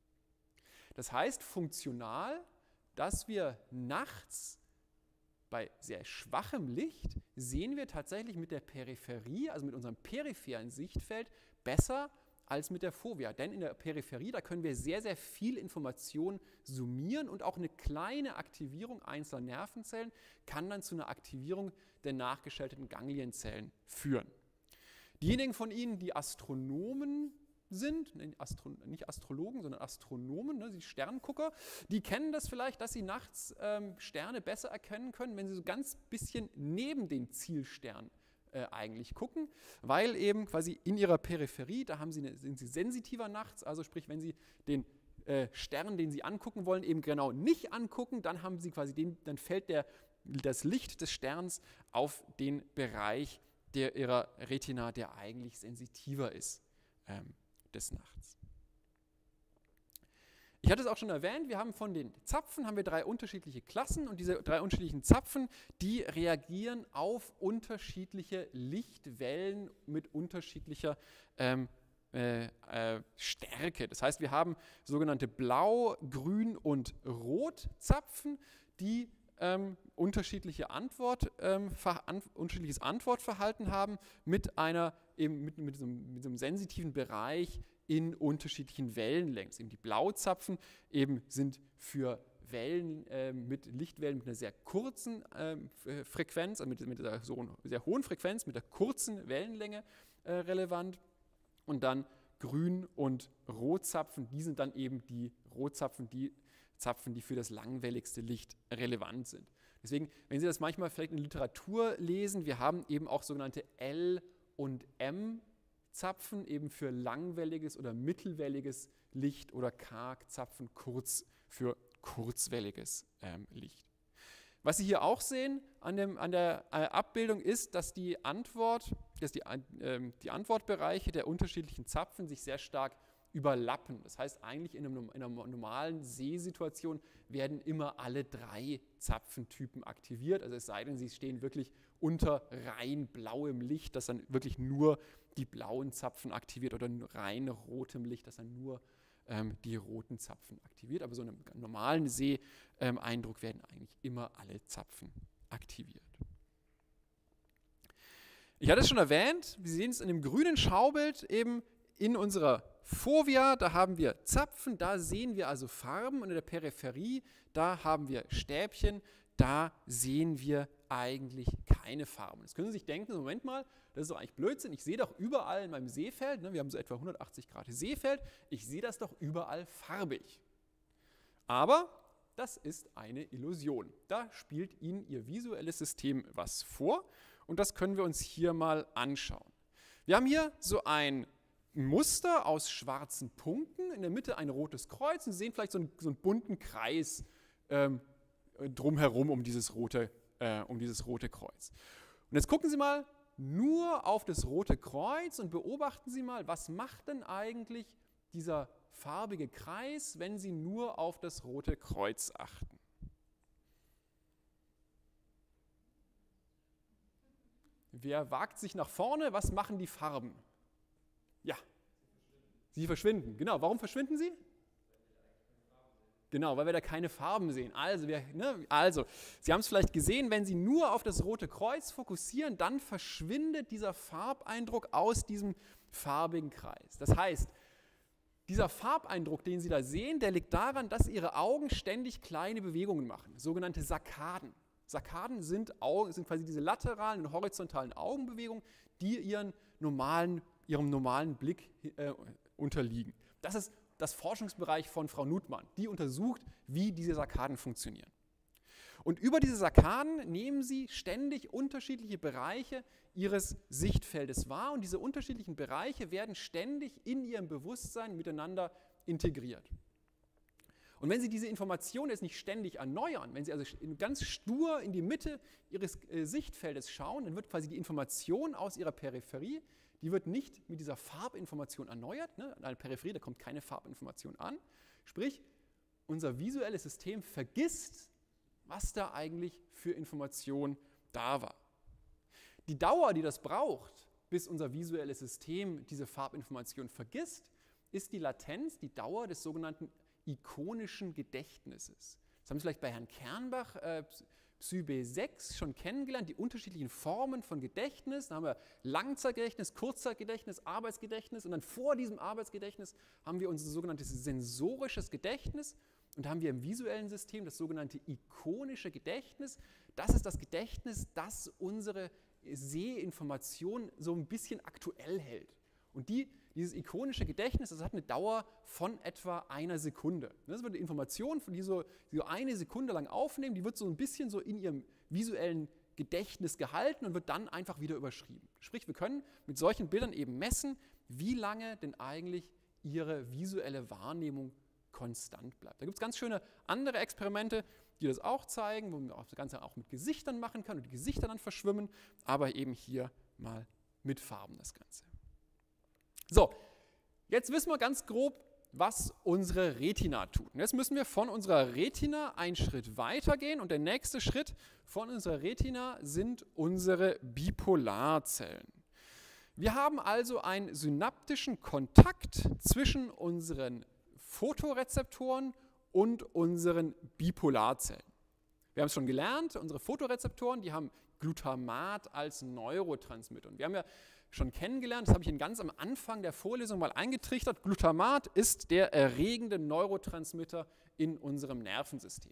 Das heißt funktional, dass wir nachts bei sehr schwachem Licht sehen wir tatsächlich mit der Peripherie, also mit unserem peripheren Sichtfeld, besser als mit der Fovea. Denn in der Peripherie, da können wir sehr, sehr viel Information summieren, und auch eine kleine Aktivierung einzelner Nervenzellen kann dann zu einer Aktivierung der nachgeschalteten Ganglienzellen führen. Diejenigen von Ihnen, die Astronomen sind, nicht Astrologen, sondern Astronomen, ne, die Sterngucker, die kennen das vielleicht, dass sie nachts Sterne besser erkennen können, wenn sie so ganz bisschen neben den Zielstern eigentlich gucken, weil eben quasi in ihrer Peripherie, da sind sie sensitiver nachts, also sprich, wenn sie den Stern, den sie angucken wollen, eben genau nicht angucken, dann haben sie quasi dann fällt das Licht des Sterns auf den Bereich ihrer Retina, der eigentlich sensitiver ist des Nachts. Ich hatte es auch schon erwähnt, wir haben von den Zapfen 3 unterschiedliche Klassen, und diese 3 unterschiedlichen Zapfen, die reagieren auf unterschiedliche Lichtwellen mit unterschiedlicher Stärke. Das heißt, wir haben sogenannte Blau-, Grün- und Rotzapfen, die unterschiedliches Antwortverhalten haben mit so einem sensitiven Bereich in unterschiedlichen Wellenlängen. Eben die Blauzapfen eben sind für Wellen mit Lichtwellen mit einer sehr kurzen Frequenz, also mit einer sehr hohen Frequenz, mit einer kurzen Wellenlänge relevant. Und dann Grün- und Rotzapfen, die sind dann eben die Rotzapfen, die Zapfen, die für das langwelligste Licht relevant sind. Deswegen, wenn Sie das manchmal vielleicht in Literatur lesen, wir haben eben auch sogenannte L- und M-Zapfen, eben für langwelliges oder mittelwelliges Licht, oder K-Zapfen kurz für kurzwelliges Licht. Was Sie hier auch sehen an der Abbildung ist, dass die Antwort dass die Antwortbereiche der unterschiedlichen Zapfen sich sehr stark überlappen. Das heißt, eigentlich in einer normalen Sehsituation werden immer alle 3 Zapfentypen aktiviert. Also es sei denn, sie stehen wirklich unter rein blauem Licht, das dann wirklich nur die blauen Zapfen aktiviert, oder rein rotem Licht, das dann nur die roten Zapfen aktiviert. Aber so in einem normalen Seheindruck werden eigentlich immer alle Zapfen aktiviert. Ich hatte es schon erwähnt, wir sehen es in dem grünen Schaubild eben in unserer Fovea, da haben wir Zapfen, da sehen wir also Farben, und in der Peripherie, da haben wir Stäbchen, da sehen wir eigentlich keine Farben. Jetzt können Sie sich denken, Moment mal, das ist doch eigentlich Blödsinn, ich sehe doch überall in meinem Sehfeld, ne, wir haben so etwa 180 Grad Sehfeld, ich sehe das doch überall farbig. Aber das ist eine Illusion. Da spielt Ihnen Ihr visuelles System was vor, und das können wir uns hier mal anschauen. Wir haben hier so ein Muster aus schwarzen Punkten, in der Mitte ein rotes Kreuz, und Sie sehen vielleicht so einen bunten Kreis drumherum um dieses rote Kreuz. Und jetzt gucken Sie mal nur auf das rote Kreuz und beobachten Sie mal, was macht denn eigentlich dieser farbige Kreis, wenn Sie nur auf das rote Kreuz achten. Wer wagt sich nach vorne? Was machen die Farben? Ja, sie verschwinden. Genau, warum verschwinden sie? Genau, weil wir da keine Farben sehen. Also, Sie haben es vielleicht gesehen, wenn Sie nur auf das rote Kreuz fokussieren, dann verschwindet dieser Farbeindruck aus diesem farbigen Kreis. Das heißt, dieser Farbeindruck, den Sie da sehen, der liegt daran, dass Ihre Augen ständig kleine Bewegungen machen, sogenannte Sarkaden. Sarkaden sind quasi diese lateralen und horizontalen Augenbewegungen, die ihrem normalen Blick unterliegen. Das ist das Forschungsbereich von Frau Nutmann. Die untersucht, wie diese Sarkaden funktionieren. Und über diese Sarkaden nehmen sie ständig unterschiedliche Bereiche ihres Sichtfeldes wahr, und diese unterschiedlichen Bereiche werden ständig in ihrem Bewusstsein miteinander integriert. Und wenn Sie diese Information jetzt nicht ständig erneuern, wenn Sie also ganz stur in die Mitte Ihres Sichtfeldes schauen, dann wird quasi die Information aus Ihrer Peripherie, die wird nicht mit dieser Farbinformation erneuert. Ne? An der Peripherie, da kommt keine Farbinformation an. Sprich, unser visuelles System vergisst, was da eigentlich für Information da war. Die Dauer, die das braucht, bis unser visuelles System diese Farbinformation vergisst, ist die Latenz, die Dauer des sogenannten ikonischen Gedächtnisses. Das haben Sie vielleicht bei Herrn Kernbach, Psybe 6, schon kennengelernt, die unterschiedlichen Formen von Gedächtnis. Da haben wir Langzeitgedächtnis, Kurzzeitgedächtnis, Arbeitsgedächtnis, und dann vor diesem Arbeitsgedächtnis haben wir unser sogenanntes sensorisches Gedächtnis, und da haben wir im visuellen System das sogenannte ikonische Gedächtnis. Das ist das Gedächtnis, das unsere Sehinformation so ein bisschen aktuell hält. Und dieses ikonische Gedächtnis, das hat eine Dauer von etwa einer Sekunde. Das wird eine Information, die so eine Sekunde lang aufnehmen, die wird so ein bisschen so in ihrem visuellen Gedächtnis gehalten und wird dann einfach wieder überschrieben. Sprich, wir können mit solchen Bildern eben messen, wie lange denn eigentlich ihre visuelle Wahrnehmung konstant bleibt. Da gibt es ganz schöne andere Experimente, die das auch zeigen, wo man das Ganze auch mit Gesichtern machen kann und die Gesichter dann verschwimmen, aber eben hier mal mit Farben das Ganze. So, jetzt wissen wir ganz grob, was unsere Retina tut. Und jetzt müssen wir von unserer Retina einen Schritt weiter gehen, und der nächste Schritt von unserer Retina sind unsere Bipolarzellen. Wir haben also einen synaptischen Kontakt zwischen unseren Photorezeptoren und unseren Bipolarzellen. Wir haben es schon gelernt, unsere Photorezeptoren, die haben Glutamat als Neurotransmitter. Und wir haben ja schon kennengelernt, das habe ich Ihnen ganz am Anfang der Vorlesung mal eingetrichtert, Glutamat ist der erregende Neurotransmitter in unserem Nervensystem.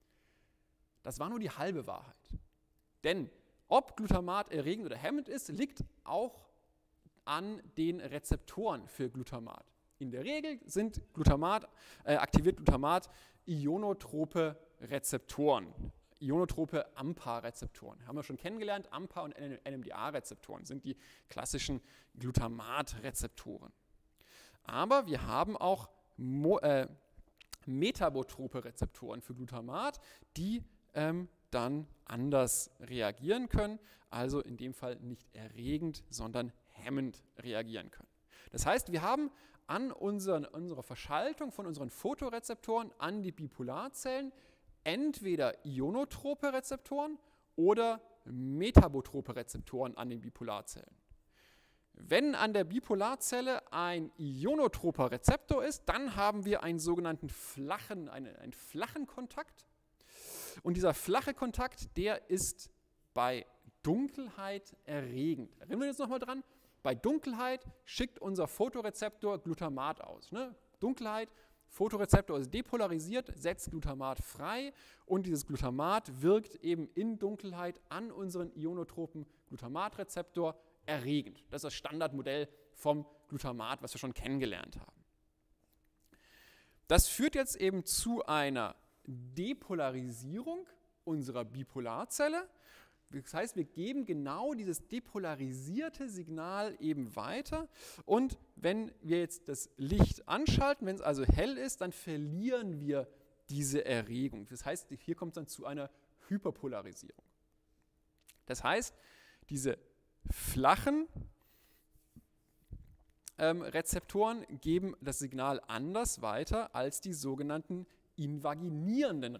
Das war nur die halbe Wahrheit. Denn ob Glutamat erregend oder hemmend ist, liegt auch an den Rezeptoren für Glutamat. In der Regel aktiviert Glutamat ionotrope Rezeptoren. Ionotrope AMPA-Rezeptoren. Haben wir schon kennengelernt, AMPA und NMDA-Rezeptoren sind die klassischen Glutamat-Rezeptoren. Aber wir haben auch metabotrope Rezeptoren für Glutamat, die dann anders reagieren können, also in dem Fall nicht erregend, sondern hemmend reagieren können. Das heißt, wir haben an unserer Verschaltung von unseren Photorezeptoren an die Bipolarzellen entweder ionotrope Rezeptoren oder metabotrope Rezeptoren an den Bipolarzellen. Wenn an der Bipolarzelle ein ionotroper Rezeptor ist, dann haben wir einen sogenannten flachen Kontakt. Und dieser flache Kontakt, der ist bei Dunkelheit erregend. Erinnern wir uns nochmal dran? Bei Dunkelheit schickt unser Photorezeptor Glutamat aus. Ne? Dunkelheit, Photorezeptor ist depolarisiert, setzt Glutamat frei und dieses Glutamat wirkt eben in Dunkelheit an unseren ionotropen Glutamatrezeptor erregend. Das ist das Standardmodell vom Glutamat, was wir schon kennengelernt haben. Das führt jetzt eben zu einer Depolarisierung unserer Bipolarzelle. Das heißt, wir geben genau dieses depolarisierte Signal eben weiter und wenn wir jetzt das Licht anschalten, wenn es also hell ist, dann verlieren wir diese Erregung. Das heißt, hier kommt es dann zu einer Hyperpolarisierung. Das heißt, diese flachen Rezeptoren geben das Signal anders weiter als die sogenannten invaginierenden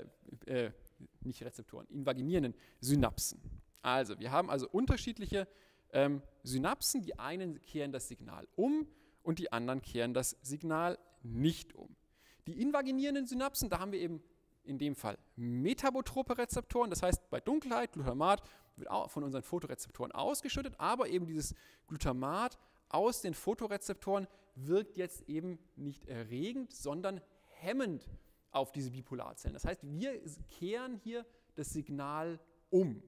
invaginierenden Synapsen. Also, wir haben also unterschiedliche Synapsen. Die einen kehren das Signal um und die anderen kehren das Signal nicht um. Die invaginierenden Synapsen, da haben wir eben in dem Fall metabotrope Rezeptoren. Das heißt, bei Dunkelheit, Glutamat wird auch von unseren Photorezeptoren ausgeschüttet, aber eben dieses Glutamat aus den Photorezeptoren wirkt jetzt eben nicht erregend, sondern hemmend auf diese Bipolarzellen. Das heißt, wir kehren hier das Signal um.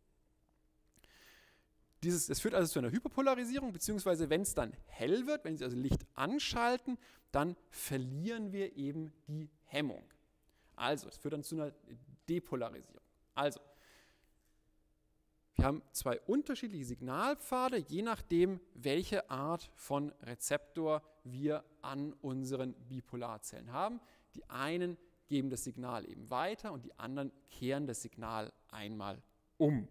Das führt also zu einer Hyperpolarisierung, beziehungsweise wenn es dann hell wird, wenn Sie also Licht anschalten, dann verlieren wir eben die Hemmung. Also, es führt dann zu einer Depolarisierung. Also, wir haben zwei unterschiedliche Signalpfade, je nachdem, welche Art von Rezeptor wir an unseren Bipolarzellen haben. Die einen geben das Signal eben weiter und die anderen kehren das Signal einmal um.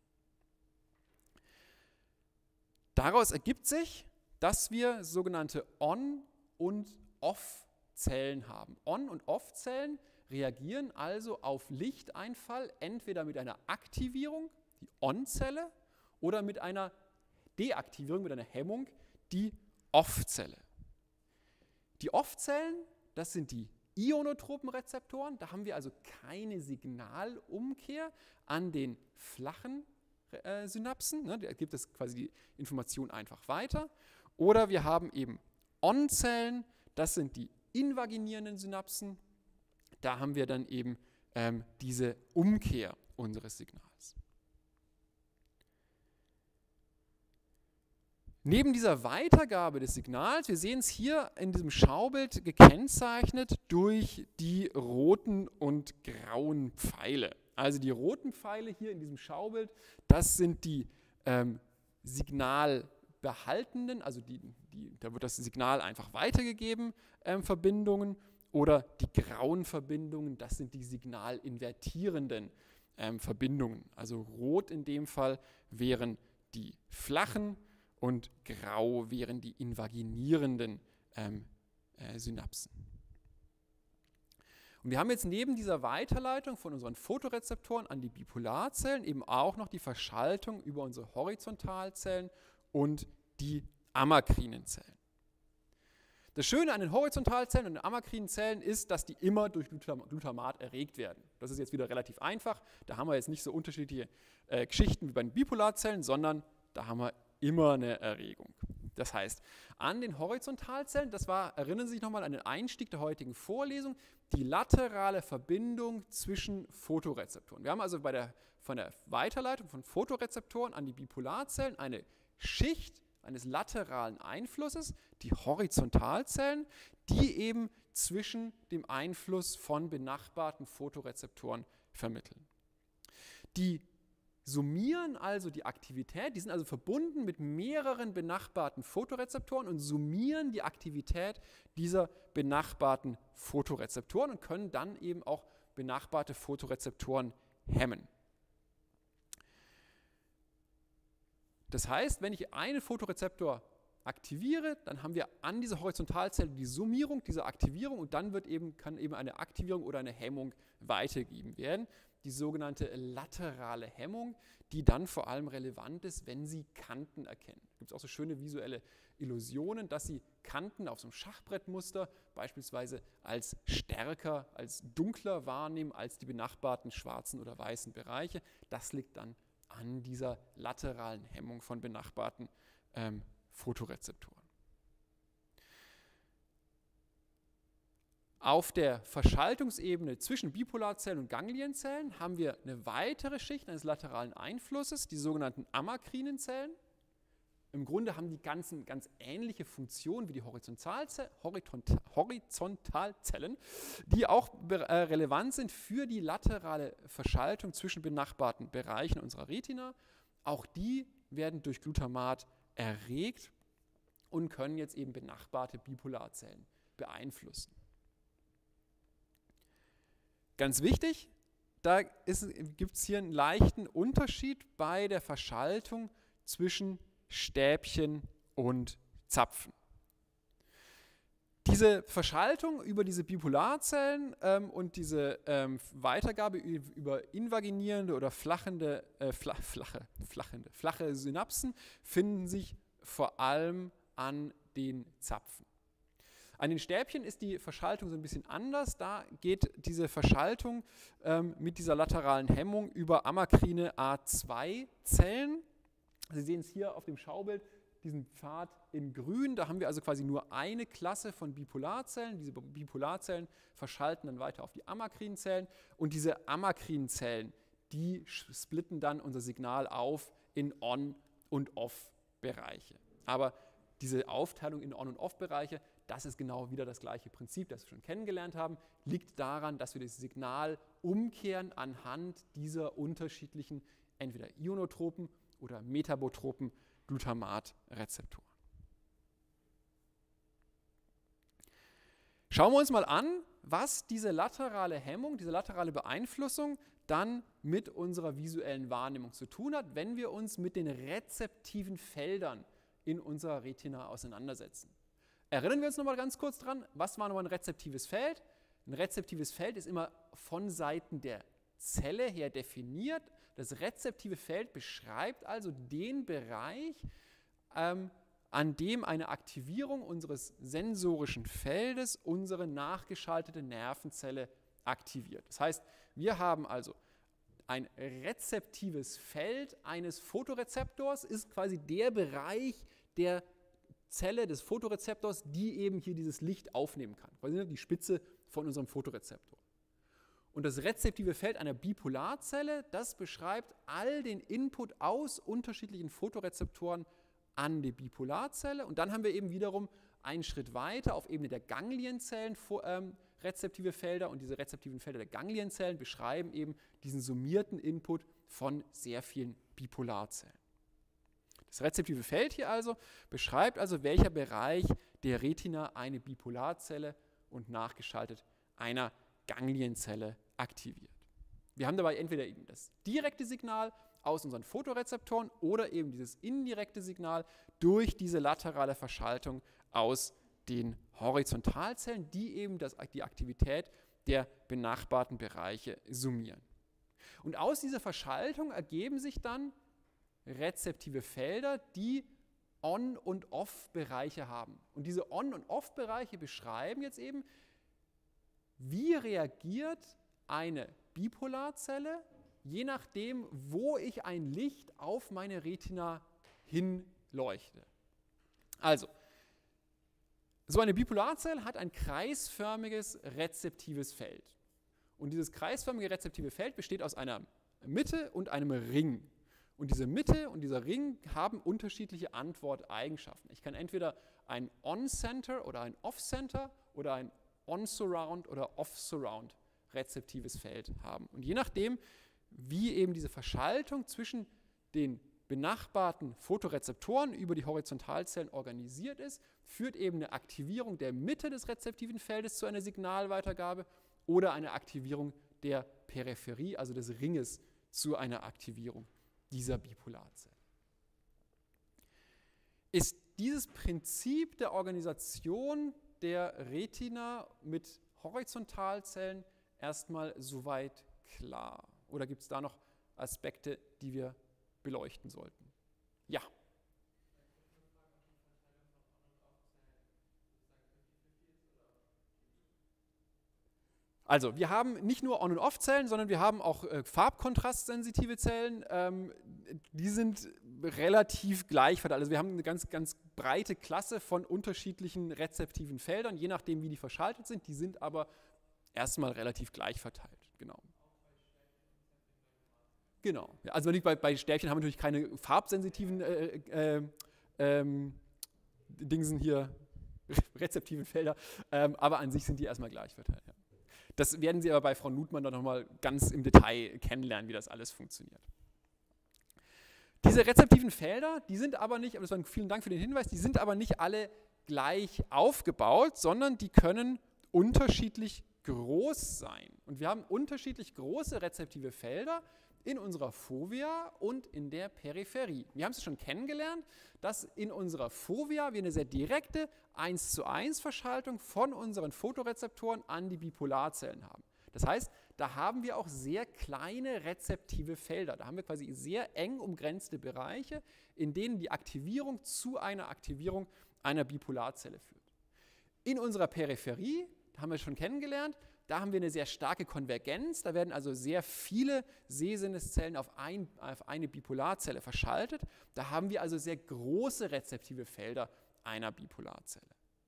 Daraus ergibt sich, dass wir sogenannte On- und Off-Zellen haben. On- und Off-Zellen reagieren also auf Lichteinfall entweder mit einer Aktivierung, die On-Zelle, oder mit einer Deaktivierung, mit einer Hemmung, die Off-Zelle. Die Off-Zellen, das sind die ionotropen Rezeptoren, da haben wir also keine Signalumkehr an den flachen Synapsen, ne, da gibt es quasi die Information einfach weiter. Oder wir haben eben On-Zellen, das sind die invaginierenden Synapsen, da haben wir dann eben diese Umkehr unseres Signals. Neben dieser Weitergabe des Signals, wir sehen es hier in diesem Schaubild gekennzeichnet durch die roten und grauen Pfeile. Also die roten Pfeile hier in diesem Schaubild, das sind die signalbehaltenden, also da wird das Signal einfach weitergegeben, Verbindungen, oder die grauen Verbindungen, das sind die signalinvertierenden Verbindungen. Also rot in dem Fall wären die flachen und grau wären die invaginierenden Synapsen. Und wir haben jetzt neben dieser Weiterleitung von unseren Photorezeptoren an die Bipolarzellen eben auch noch die Verschaltung über unsere Horizontalzellen und die amakrinen Zellen. Das Schöne an den Horizontalzellen und den amakrinen Zellen ist, dass die immer durch Glutamat erregt werden. Das ist jetzt wieder relativ einfach. Da haben wir jetzt nicht so unterschiedliche Geschichten wie bei den Bipolarzellen, sondern da haben wir immer eine Erregung. Das heißt, an den Horizontalzellen, das war, erinnern Sie sich nochmal an den Einstieg der heutigen Vorlesung, die laterale Verbindung zwischen Photorezeptoren. Wir haben also von der Weiterleitung von Photorezeptoren an die Bipolarzellen eine Schicht eines lateralen Einflusses, die Horizontalzellen, die eben zwischen dem Einfluss von benachbarten Photorezeptoren vermitteln. Die summieren also die Aktivität, die sind also verbunden mit mehreren benachbarten Photorezeptoren und summieren die Aktivität dieser benachbarten Photorezeptoren und können dann eben auch benachbarte Photorezeptoren hemmen. Das heißt, wenn ich einen Photorezeptor aktiviere, dann haben wir an dieser Horizontalzelle die Summierung dieser Aktivierung und dann kann eben eine Aktivierung oder eine Hemmung weitergegeben werden. Die sogenannte laterale Hemmung, die dann vor allem relevant ist, wenn Sie Kanten erkennen. Da gibt es auch so schöne visuelle Illusionen, dass Sie Kanten auf so einem Schachbrettmuster beispielsweise als stärker, als dunkler wahrnehmen als die benachbarten schwarzen oder weißen Bereiche. Das liegt dann an dieser lateralen Hemmung von benachbarten Photorezeptoren. Auf der Verschaltungsebene zwischen Bipolarzellen und Ganglienzellen haben wir eine weitere Schicht eines lateralen Einflusses, die sogenannten amakrinen-Zellen. Im Grunde haben die ganz ähnliche Funktionen wie die Horizontalzellen, die auch relevant sind für die laterale Verschaltung zwischen benachbarten Bereichen unserer Retina. Auch die werden durch Glutamat erregt und können jetzt eben benachbarte Bipolarzellen beeinflussen. Ganz wichtig, da gibt es hier einen leichten Unterschied bei der Verschaltung zwischen Stäbchen und Zapfen. Diese Verschaltung über diese Bipolarzellen und diese Weitergabe über invaginierende oder flache Synapsen finden sich vor allem an den Zapfen. An den Stäbchen ist die Verschaltung so ein bisschen anders. Da geht diese Verschaltung mit dieser lateralen Hemmung über amakrine A2-Zellen. Sie sehen es hier auf dem Schaubild, diesen Pfad in grün. Da haben wir also quasi nur eine Klasse von Bipolarzellen. Diese Bipolarzellen verschalten dann weiter auf die amakrinen Zellen. Und diese amakrinen Zellen, die splitten dann unser Signal auf in On- und Off-Bereiche. Aber diese Aufteilung in On- und Off-Bereiche, das ist genau wieder das gleiche Prinzip, das wir schon kennengelernt haben, liegt daran, dass wir das Signal umkehren anhand dieser unterschiedlichen, entweder ionotropen oder metabotropen Glutamatrezeptoren. Schauen wir uns mal an, was diese laterale Hemmung, diese laterale Beeinflussung dann mit unserer visuellen Wahrnehmung zu tun hat, wenn wir uns mit den rezeptiven Feldern in unserer Retina auseinandersetzen. Erinnern wir uns nochmal ganz kurz dran, was war nochmal ein rezeptives Feld? Ein rezeptives Feld ist immer von Seiten der Zelle her definiert. Das rezeptive Feld beschreibt also den Bereich, an dem eine Aktivierung unseres sensorischen Feldes unsere nachgeschaltete Nervenzelle aktiviert. Das heißt, wir haben also ein rezeptives Feld eines Photorezeptors, ist quasi der Bereich der Zelle des Photorezeptors, die eben hier dieses Licht aufnehmen kann. Quasi die Spitze von unserem Photorezeptor. Und das rezeptive Feld einer Bipolarzelle, das beschreibt all den Input aus unterschiedlichen Photorezeptoren an die Bipolarzelle. Und dann haben wir eben wiederum einen Schritt weiter auf Ebene der Ganglienzellen rezeptive Felder. Und diese rezeptiven Felder der Ganglienzellen beschreiben eben diesen summierten Input von sehr vielen Bipolarzellen. Das rezeptive Feld hier also beschreibt also, welcher Bereich der Retina eine Bipolarzelle und nachgeschaltet einer Ganglienzelle aktiviert. Wir haben dabei entweder eben das direkte Signal aus unseren Photorezeptoren oder eben dieses indirekte Signal durch diese laterale Verschaltung aus den Horizontalzellen, die eben die Aktivität der benachbarten Bereiche summieren. Und aus dieser Verschaltung ergeben sich dann rezeptive Felder, die On- und Off-Bereiche haben. Und diese On- und Off-Bereiche beschreiben jetzt eben, wie reagiert eine Bipolarzelle, je nachdem, wo ich ein Licht auf meine Retina hinleuchte. Also, so eine Bipolarzelle hat ein kreisförmiges rezeptives Feld. Und dieses kreisförmige rezeptive Feld besteht aus einer Mitte und einem Ring. Und diese Mitte und dieser Ring haben unterschiedliche Antworteigenschaften. Ich kann entweder ein On-Center oder ein Off-Center oder ein On-Surround oder Off-Surround rezeptives Feld haben. Und je nachdem, wie eben diese Verschaltung zwischen den benachbarten Photorezeptoren über die Horizontalzellen organisiert ist, führt eben eine Aktivierung der Mitte des rezeptiven Feldes zu einer Signalweitergabe oder eine Aktivierung der Peripherie, also des Ringes, zu einer Aktivierung dieser Bipolarzelle. Ist dieses Prinzip der Organisation der Retina mit Horizontalzellen erstmal soweit klar? Oder gibt es da noch Aspekte, die wir beleuchten sollten? Ja. Also, wir haben nicht nur On- und Off-Zellen, sondern wir haben auch farbkontrastsensitive Zellen. Die sind relativ gleich verteilt. Also wir haben eine ganz, ganz breite Klasse von unterschiedlichen rezeptiven Feldern, je nachdem, wie die verschaltet sind. Die sind aber erstmal relativ gleich verteilt. Genau. Genau. Ja, also bei Stäbchen haben wir natürlich keine farbsensitiven Dingsen hier, rezeptiven Felder, aber an sich sind die erstmal gleich verteilt. Ja. Das werden Sie aber bei Frau Nutmann dann nochmal ganz im Detail kennenlernen, wie das alles funktioniert. Diese rezeptiven Felder, die sind aber nicht, vielen Dank für den Hinweis, die sind aber nicht alle gleich aufgebaut, sondern die können unterschiedlich groß sein. Und wir haben unterschiedlich große rezeptive Felder in unserer Fovea und in der Peripherie. Wir haben es schon kennengelernt, dass in unserer Fovea wir eine sehr direkte 1:1 Verschaltung von unseren Photorezeptoren an die Bipolarzellen haben. Das heißt, da haben wir auch sehr kleine rezeptive Felder. Da haben wir quasi sehr eng umgrenzte Bereiche, in denen die Aktivierung zu einer Aktivierung einer Bipolarzelle führt. In unserer Peripherie, haben wir schon kennengelernt, da haben wir eine sehr starke Konvergenz. Da werden also sehr viele Sehsinneszellen auf eine Bipolarzelle verschaltet. Da haben wir also sehr große rezeptive Felder einer Bipolarzelle.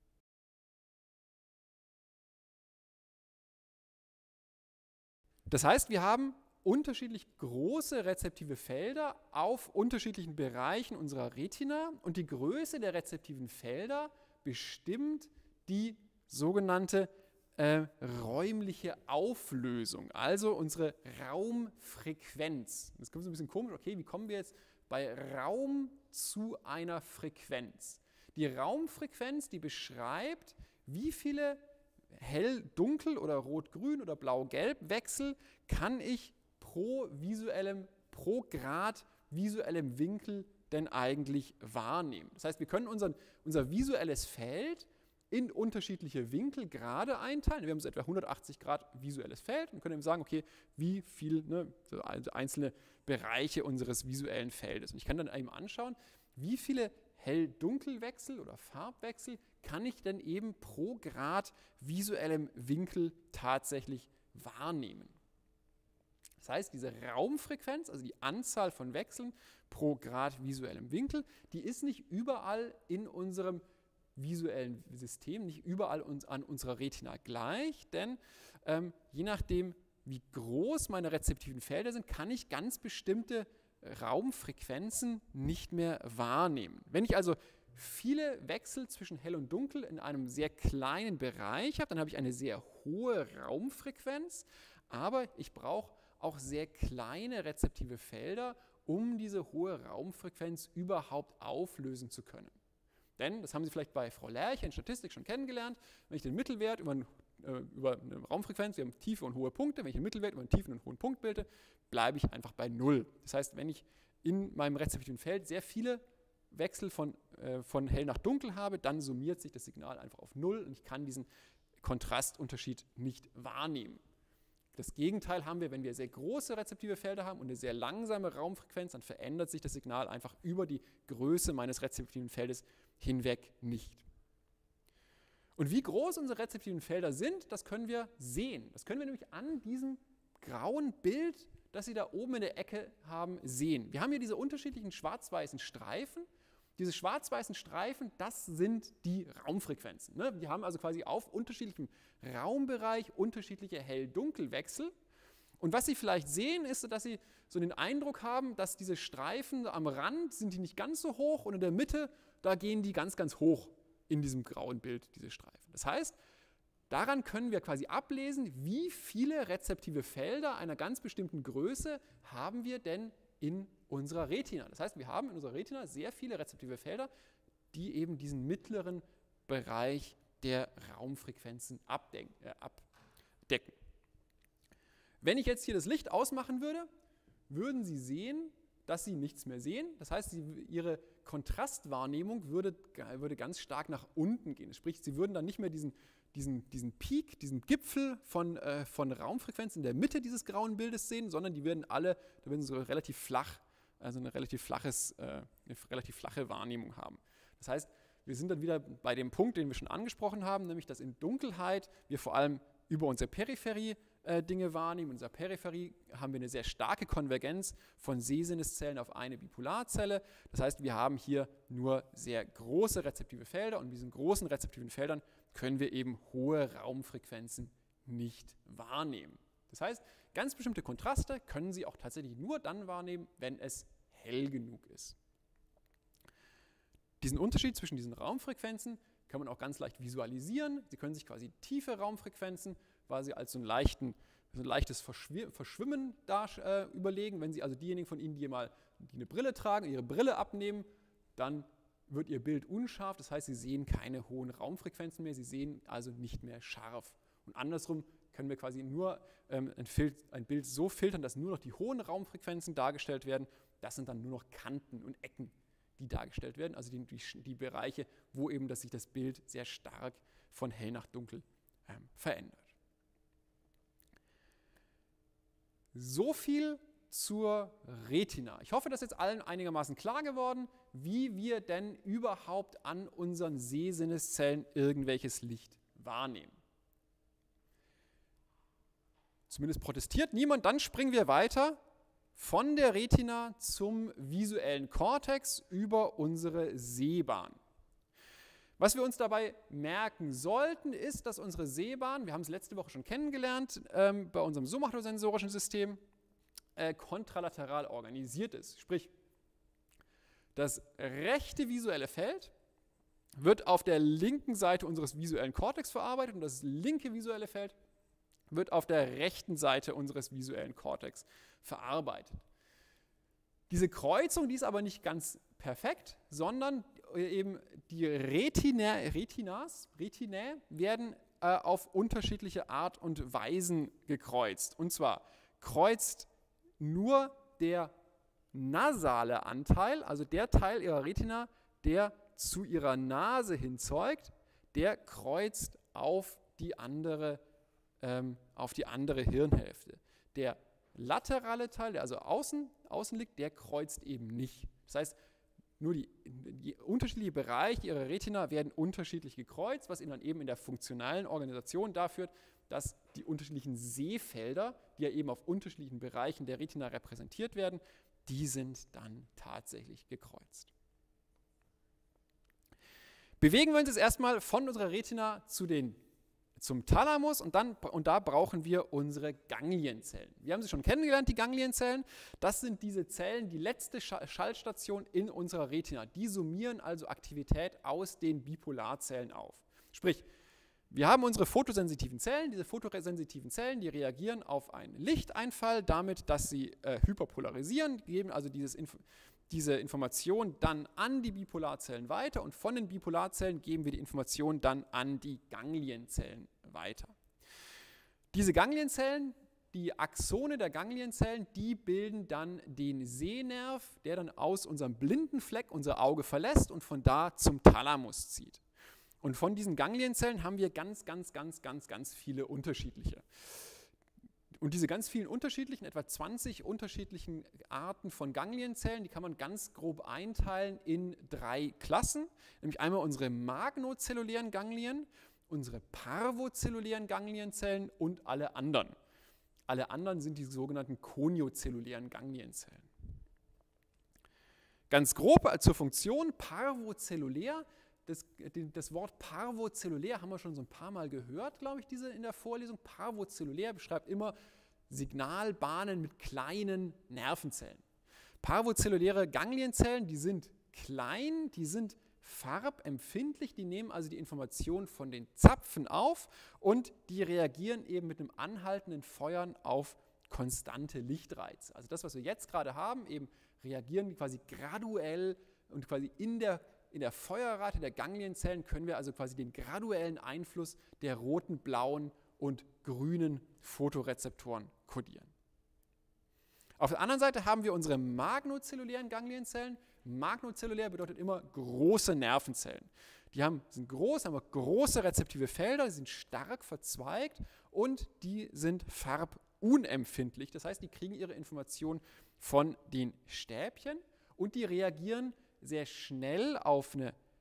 Das heißt, wir haben unterschiedlich große rezeptive Felder auf unterschiedlichen Bereichen unserer Retina und die Größe der rezeptiven Felder bestimmt die sogenannte räumliche Auflösung, also unsere Raumfrequenz. Das kommt so ein bisschen komisch, okay, wie kommen wir jetzt bei Raum zu einer Frequenz? Die Raumfrequenz, die beschreibt, wie viele hell-dunkel oder rot-grün oder blau-gelb Wechsel kann ich pro Grad visuellem Winkel denn eigentlich wahrnehmen. Das heißt, wir können unser visuelles Feld in unterschiedliche Winkelgrade einteilen. Wir haben so etwa 180 Grad visuelles Feld und können eben sagen, okay, wie viel, also einzelne Bereiche unseres visuellen Feldes. Und ich kann dann eben anschauen, wie viele Hell-Dunkel-Wechsel oder Farbwechsel kann ich denn eben pro Grad visuellem Winkel tatsächlich wahrnehmen. Das heißt, diese Raumfrequenz, also die Anzahl von Wechseln pro Grad visuellem Winkel, die ist nicht überall in unserem visuellen System, nicht überall an unserer Retina gleich, denn je nachdem, wie groß meine rezeptiven Felder sind, kann ich ganz bestimmte Raumfrequenzen nicht mehr wahrnehmen. Wenn ich also viele Wechsel zwischen hell und dunkel in einem sehr kleinen Bereich habe, dann habe ich eine sehr hohe Raumfrequenz, aber ich brauche auch sehr kleine rezeptive Felder, um diese hohe Raumfrequenz überhaupt auflösen zu können. Denn, das haben Sie vielleicht bei Frau Lerche in Statistik schon kennengelernt, wenn ich den Mittelwert über eine Raumfrequenz, wir haben tiefe und hohe Punkte, wenn ich den Mittelwert über einen tiefen und hohen Punkt bilde, bleibe ich einfach bei 0. Das heißt, wenn ich in meinem rezeptiven Feld sehr viele Wechsel von hell nach dunkel habe, dann summiert sich das Signal einfach auf 0 und ich kann diesen Kontrastunterschied nicht wahrnehmen. Das Gegenteil haben wir, wenn wir sehr große rezeptive Felder haben und eine sehr langsame Raumfrequenz, dann verändert sich das Signal einfach über die Größe meines rezeptiven Feldes hinweg nicht. Und wie groß unsere rezeptiven Felder sind, das können wir sehen. Das können wir nämlich an diesem grauen Bild, das Sie da oben in der Ecke haben, sehen. Wir haben hier diese unterschiedlichen schwarz-weißen Streifen. Diese schwarz-weißen Streifen, das sind die Raumfrequenzen. Ne? Wir haben also quasi auf unterschiedlichem Raumbereich unterschiedliche Hell-Dunkel-Wechsel. Und was Sie vielleicht sehen, ist, dass Sie so den Eindruck haben, dass diese Streifen am Rand sind die nicht ganz so hoch und in der Mitte, da gehen die ganz, ganz hoch in diesem grauen Bild, diese Streifen. Das heißt, daran können wir quasi ablesen, wie viele rezeptive Felder einer ganz bestimmten Größe haben wir denn in unserer Retina. Das heißt, wir haben in unserer Retina sehr viele rezeptive Felder, die eben diesen mittleren Bereich der Raumfrequenzen abdecken. Wenn ich jetzt hier das Licht ausmachen würde, würden Sie sehen, dass Sie nichts mehr sehen. Das heißt, Ihre Kontrastwahrnehmung würde ganz stark nach unten gehen. Sprich, Sie würden dann nicht mehr diesen Peak, diesen Gipfel von Raumfrequenzen in der Mitte dieses grauen Bildes sehen, sondern da würden Sie so relativ flach, also eine relativ flache Wahrnehmung haben. Das heißt, wir sind dann wieder bei dem Punkt, den wir schon angesprochen haben, nämlich, dass in Dunkelheit wir vor allem über unsere Peripherie Dinge wahrnehmen. In unserer Peripherie haben wir eine sehr starke Konvergenz von Sehsinneszellen auf eine Bipolarzelle. Das heißt, wir haben hier nur sehr große rezeptive Felder und in diesen großen rezeptiven Feldern können wir eben hohe Raumfrequenzen nicht wahrnehmen. Das heißt, ganz bestimmte Kontraste können Sie auch tatsächlich nur dann wahrnehmen, wenn es hell genug ist. Diesen Unterschied zwischen diesen Raumfrequenzen kann man auch ganz leicht visualisieren. Sie können sich quasi tiefe Raumfrequenzen quasi als so ein leichtes Verschwimmen überlegen. Wenn Sie also diejenigen von Ihnen, die eine Brille tragen, Ihre Brille abnehmen, dann wird Ihr Bild unscharf. Das heißt, Sie sehen keine hohen Raumfrequenzen mehr. Sie sehen also nicht mehr scharf. Und andersrum können wir quasi nur ein Bild so filtern, dass nur noch die hohen Raumfrequenzen dargestellt werden. Das sind dann nur noch Kanten und Ecken, die dargestellt werden, also die Bereiche, wo eben sich das Bild sehr stark von hell nach dunkel verändert. So viel zur Retina. Ich hoffe, das ist jetzt allen einigermaßen klar geworden, wie wir denn überhaupt an unseren Sehsinneszellen irgendwelches Licht wahrnehmen. Zumindest protestiert niemand, dann springen wir weiter von der Retina zum visuellen Kortex über unsere Sehbahn. Was wir uns dabei merken sollten, ist, dass unsere Sehbahn, wir haben es letzte Woche schon kennengelernt, bei unserem somatosensorischen System kontralateral organisiert ist. Sprich, das rechte visuelle Feld wird auf der linken Seite unseres visuellen Kortex verarbeitet und das linke visuelle Feld wird auf der rechten Seite unseres visuellen Kortex verarbeitet. Diese Kreuzung, die ist aber nicht ganz perfekt, sondern eben die Retinae werden auf unterschiedliche Art und Weisen gekreuzt. Und zwar kreuzt nur der nasale Anteil, also der Teil ihrer Retina, der zu ihrer Nase hin zeugt, der kreuzt auf die andere Hirnhälfte. Der laterale Teil, der also außen liegt, der kreuzt eben nicht. Das heißt, nur die unterschiedlichen Bereiche ihrer Retina werden unterschiedlich gekreuzt, was ihnen dann eben in der funktionalen Organisation dafür führt, dass die unterschiedlichen Sehfelder, die ja eben auf unterschiedlichen Bereichen der Retina repräsentiert werden, die sind dann tatsächlich gekreuzt. Bewegen wir uns jetzt erstmal von unserer Retina zum Thalamus und da brauchen wir unsere Ganglienzellen. Wir haben sie schon kennengelernt, die Ganglienzellen. Das sind diese Zellen, die letzte Schaltstation in unserer Retina. Die summieren also Aktivität aus den Bipolarzellen auf. Sprich, wir haben unsere photosensitiven Zellen. Diese photosensitiven Zellen, die reagieren auf einen Lichteinfall damit, dass sie hyperpolarisieren, geben also diese Information dann an die Bipolarzellen weiter und von den Bipolarzellen geben wir die Information dann an die Ganglienzellen weiter. Diese Ganglienzellen, die Axone der Ganglienzellen, die bilden dann den Sehnerv, der dann aus unserem blinden Fleck unser Auge verlässt und von da zum Thalamus zieht. Und von diesen Ganglienzellen haben wir ganz viele unterschiedliche. Und diese ganz vielen unterschiedlichen, etwa 20 unterschiedlichen Arten von Ganglienzellen, die kann man ganz grob einteilen in 3 Klassen, nämlich einmal unsere magnozellulären Ganglien, unsere parvozellulären Ganglienzellen und alle anderen. Alle anderen sind die sogenannten koniozellulären Ganglienzellen. Ganz grob zur Funktion parvozellulär. Das Wort parvozellulär haben wir schon so ein paar Mal gehört, glaube ich, in der Vorlesung. Parvozellulär beschreibt immer Signalbahnen mit kleinen Nervenzellen. Parvozelluläre Ganglienzellen, die sind klein, die sind farbempfindlich, die nehmen also die Information von den Zapfen auf und die reagieren eben mit einem anhaltenden Feuern auf konstante Lichtreize. Also das, was wir jetzt gerade haben, eben reagieren quasi graduell und quasi in der Feuerrate der Ganglienzellen können wir also quasi den graduellen Einfluss der roten, blauen und grünen Photorezeptoren kodieren. Auf der anderen Seite haben wir unsere magnozellulären Ganglienzellen. Magnozellulär bedeutet immer große Nervenzellen. Sind groß, haben große rezeptive Felder, sind stark verzweigt und die sind farbunempfindlich. Das heißt, die kriegen ihre Informationen von den Stäbchen und die reagieren sehr schnell auf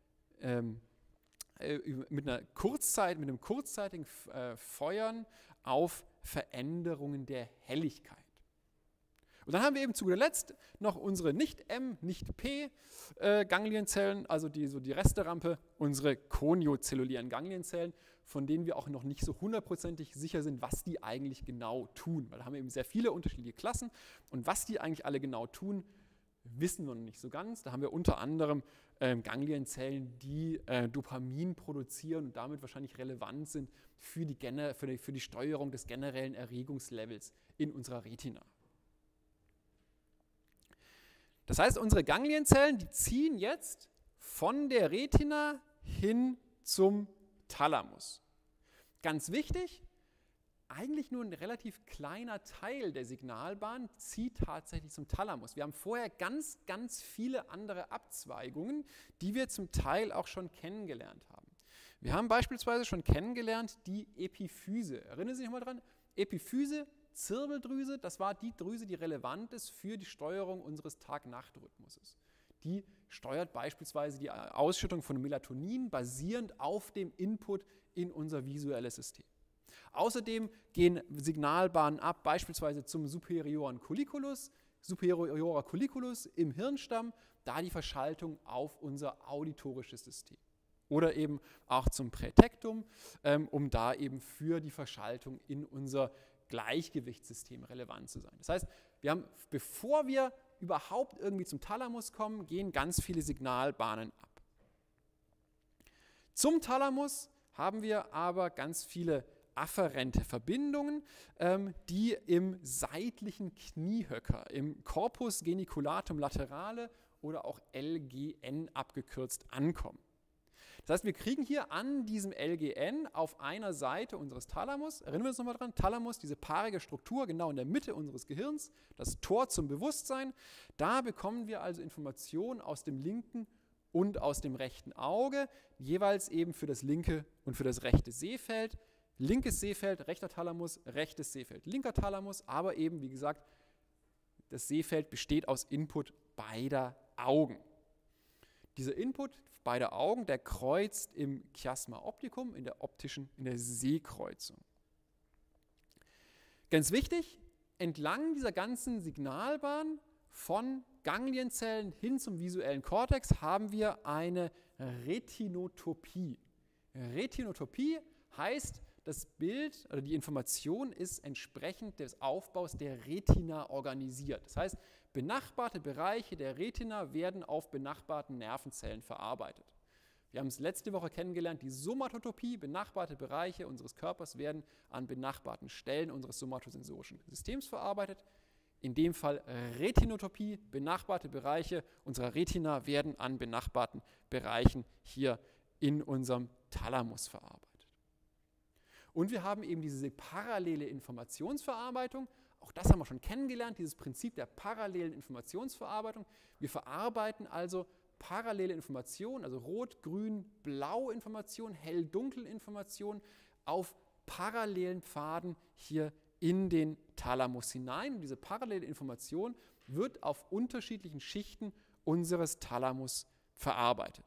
mit einem kurzzeitigen Feuern auf Veränderungen der Helligkeit. Und dann haben wir eben zu guter Letzt noch unsere Nicht-M, Nicht-P Ganglienzellen, also die Resterampe, unsere koniozellulären Ganglienzellen, von denen wir auch noch nicht so hundertprozentig sicher sind, was die eigentlich genau tun. Weil da haben wir eben sehr viele unterschiedliche Klassen und was die eigentlich alle genau tun, wissen wir noch nicht so ganz. Da haben wir unter anderem Ganglienzellen, die Dopamin produzieren und damit wahrscheinlich relevant sind für die Steuerung des generellen Erregungslevels in unserer Retina. Das heißt, unsere Ganglienzellen, die ziehen jetzt von der Retina hin zum Thalamus. Ganz wichtig, eigentlich nur ein relativ kleiner Teil der Signalbahn zieht tatsächlich zum Thalamus. Wir haben vorher ganz, ganz viele andere Abzweigungen, die wir zum Teil auch schon kennengelernt haben. Wir haben beispielsweise schon kennengelernt die Epiphyse. Erinnern Sie sich mal dran? Epiphyse, Zirbeldrüse, das war die Drüse, die relevant ist für die Steuerung unseres Tag-Nacht-Rhythmuses. Die steuert beispielsweise die Ausschüttung von Melatonin basierend auf dem Input in unser visuelles System. Außerdem gehen Signalbahnen ab, beispielsweise zum superiorer Colliculus im Hirnstamm, da die Verschaltung auf unser auditorisches System. Oder eben auch zum Prätectum, um da eben für die Verschaltung in unser Gleichgewichtssystem relevant zu sein. Das heißt, bevor wir überhaupt irgendwie zum Thalamus kommen, gehen ganz viele Signalbahnen ab. Zum Thalamus haben wir aber ganz viele afferente Verbindungen, die im seitlichen Kniehöcker, im Corpus geniculatum laterale oder auch LGN abgekürzt ankommen. Das heißt, wir kriegen hier an diesem LGN auf einer Seite unseres Thalamus, erinnern wir uns nochmal dran, Thalamus, diese paarige Struktur genau in der Mitte unseres Gehirns, das Tor zum Bewusstsein, da bekommen wir also Informationen aus dem linken und aus dem rechten Auge, jeweils eben für das linke und für das rechte Sehfeld. Linkes Sehfeld, rechter Thalamus, rechtes Sehfeld, linker Thalamus, aber eben, wie gesagt, das Sehfeld besteht aus Input beider Augen. Dieser Input beider Augen, der kreuzt im Chiasma opticum, in der Sehkreuzung. Ganz wichtig, entlang dieser ganzen Signalbahn von Ganglienzellen hin zum visuellen Kortex haben wir eine Retinotopie. Retinotopie heißt, das Bild oder die Information ist entsprechend des Aufbaus der Retina organisiert. Das heißt, benachbarte Bereiche der Retina werden auf benachbarten Nervenzellen verarbeitet. Wir haben es letzte Woche kennengelernt, die Somatotopie, benachbarte Bereiche unseres Körpers werden an benachbarten Stellen unseres somatosensorischen Systems verarbeitet. In dem Fall Retinotopie, benachbarte Bereiche unserer Retina werden an benachbarten Bereichen hier in unserem Thalamus verarbeitet. Und wir haben eben diese parallele Informationsverarbeitung. Auch das haben wir schon kennengelernt, dieses Prinzip der parallelen Informationsverarbeitung. Wir verarbeiten also parallele Informationen, also Rot, Grün, Blau Informationen, Hell-Dunkel Informationen auf parallelen Pfaden hier in den Thalamus hinein. Und diese parallele Information wird auf unterschiedlichen Schichten unseres Thalamus verarbeitet.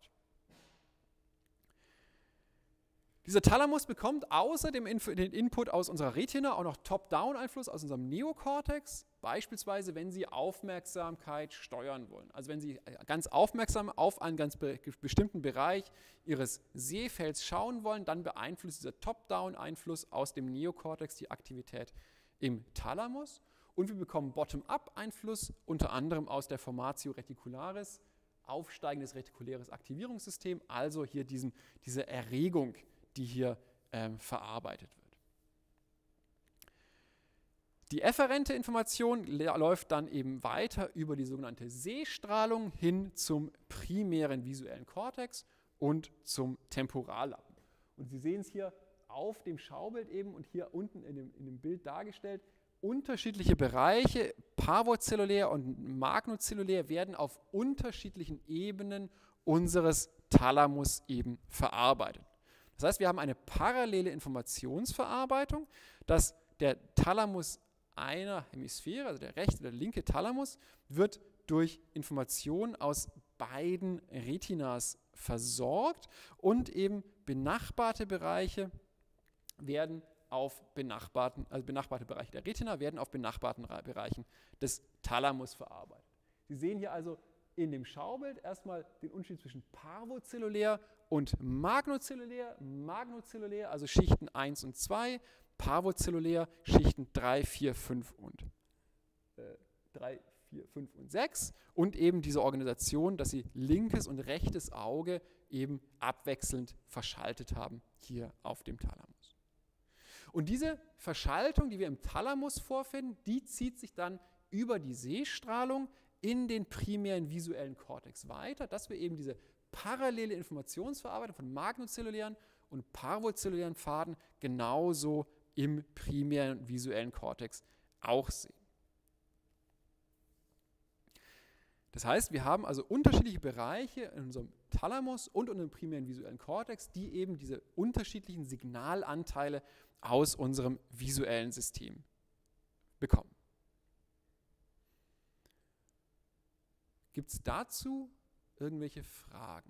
Dieser Thalamus bekommt außer den Input aus unserer Retina auch noch Top-Down-Einfluss aus unserem Neokortex, beispielsweise wenn Sie Aufmerksamkeit steuern wollen. Also wenn Sie ganz aufmerksam auf einen ganz bestimmten Bereich Ihres Sehfelds schauen wollen, dann beeinflusst dieser Top-Down-Einfluss aus dem Neokortex die Aktivität im Thalamus. Und wir bekommen Bottom-Up-Einfluss, unter anderem aus der Formatio Reticularis, aufsteigendes retikuläres Aktivierungssystem, also hier diese Erregung, die hier verarbeitet wird. Die efferente Information läuft dann eben weiter über die sogenannte Sehstrahlung hin zum primären visuellen Kortex und zum Temporallappen. Und Sie sehen es hier auf dem Schaubild eben und hier unten in dem Bild dargestellt, unterschiedliche Bereiche, parvozellulär und magnozellulär, werden auf unterschiedlichen Ebenen unseres Thalamus eben verarbeitet. Das heißt, wir haben eine parallele Informationsverarbeitung, dass der Thalamus einer Hemisphäre, also der rechte oder linke Thalamus, wird durch Informationen aus beiden Retinas versorgt und eben benachbarte Bereiche werden auf benachbarte Bereiche der Retina werden auf benachbarten Bereichen des Thalamus verarbeitet. Sie sehen hier also in dem Schaubild erstmal den Unterschied zwischen parvozellulär und magnozellulär. Magnozellulär, also Schichten 1 und 2, parvozellulär, Schichten 3, 4, 5 und 6 und eben diese Organisation, dass sie linkes und rechtes Auge eben abwechselnd verschaltet haben hier auf dem Thalamus. Und diese Verschaltung, die wir im Thalamus vorfinden, die zieht sich dann über die Sehstrahlung in den primären visuellen Kortex weiter, dass wir eben diese parallele Informationsverarbeitung von magnozellulären und parvozellulären Pfaden genauso im primären visuellen Kortex auch sehen. Das heißt, wir haben also unterschiedliche Bereiche in unserem Thalamus und in unserem primären visuellen Kortex, die eben diese unterschiedlichen Signalanteile aus unserem visuellen System bekommen. Gibt es dazu irgendwelche Fragen?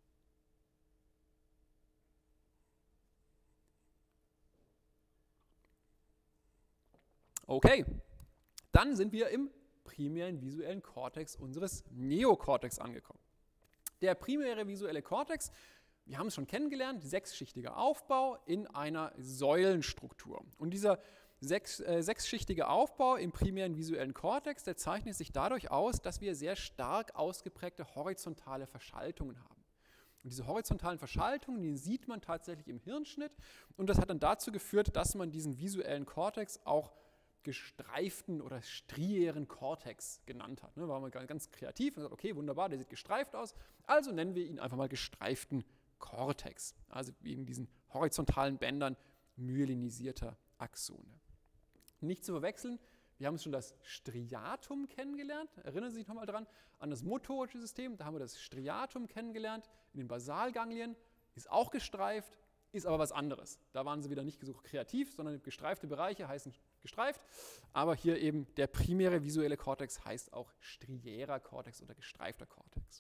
Okay, dann sind wir im primären visuellen Kortex unseres Neokortex angekommen. Der primäre visuelle Kortex, wir haben es schon kennengelernt, sechsschichtiger Aufbau in einer Säulenstruktur. Und dieser sechsschichtige Aufbau im primären visuellen Kortex, der zeichnet sich dadurch aus, dass wir sehr stark ausgeprägte horizontale Verschaltungen haben. Und diese horizontalen Verschaltungen, die sieht man tatsächlich im Hirnschnitt. Und das hat dann dazu geführt, dass man diesen visuellen Kortex auch gestreiften oder striären Kortex genannt hat. Da war man ganz kreativ und gesagt, okay, wunderbar, der sieht gestreift aus, also nennen wir ihn einfach mal gestreiften Kortex, also eben diesen horizontalen Bändern myelinisierter Axone. Nicht zu verwechseln, wir haben schon das Striatum kennengelernt, erinnern Sie sich nochmal dran, an das motorische System, da haben wir das Striatum kennengelernt, in den Basalganglien, ist auch gestreift, ist aber was anderes. Da waren sie wieder nicht so kreativ, sondern gestreifte Bereiche heißen gestreift, aber hier eben der primäre visuelle Kortex heißt auch striärer Kortex oder gestreifter Kortex.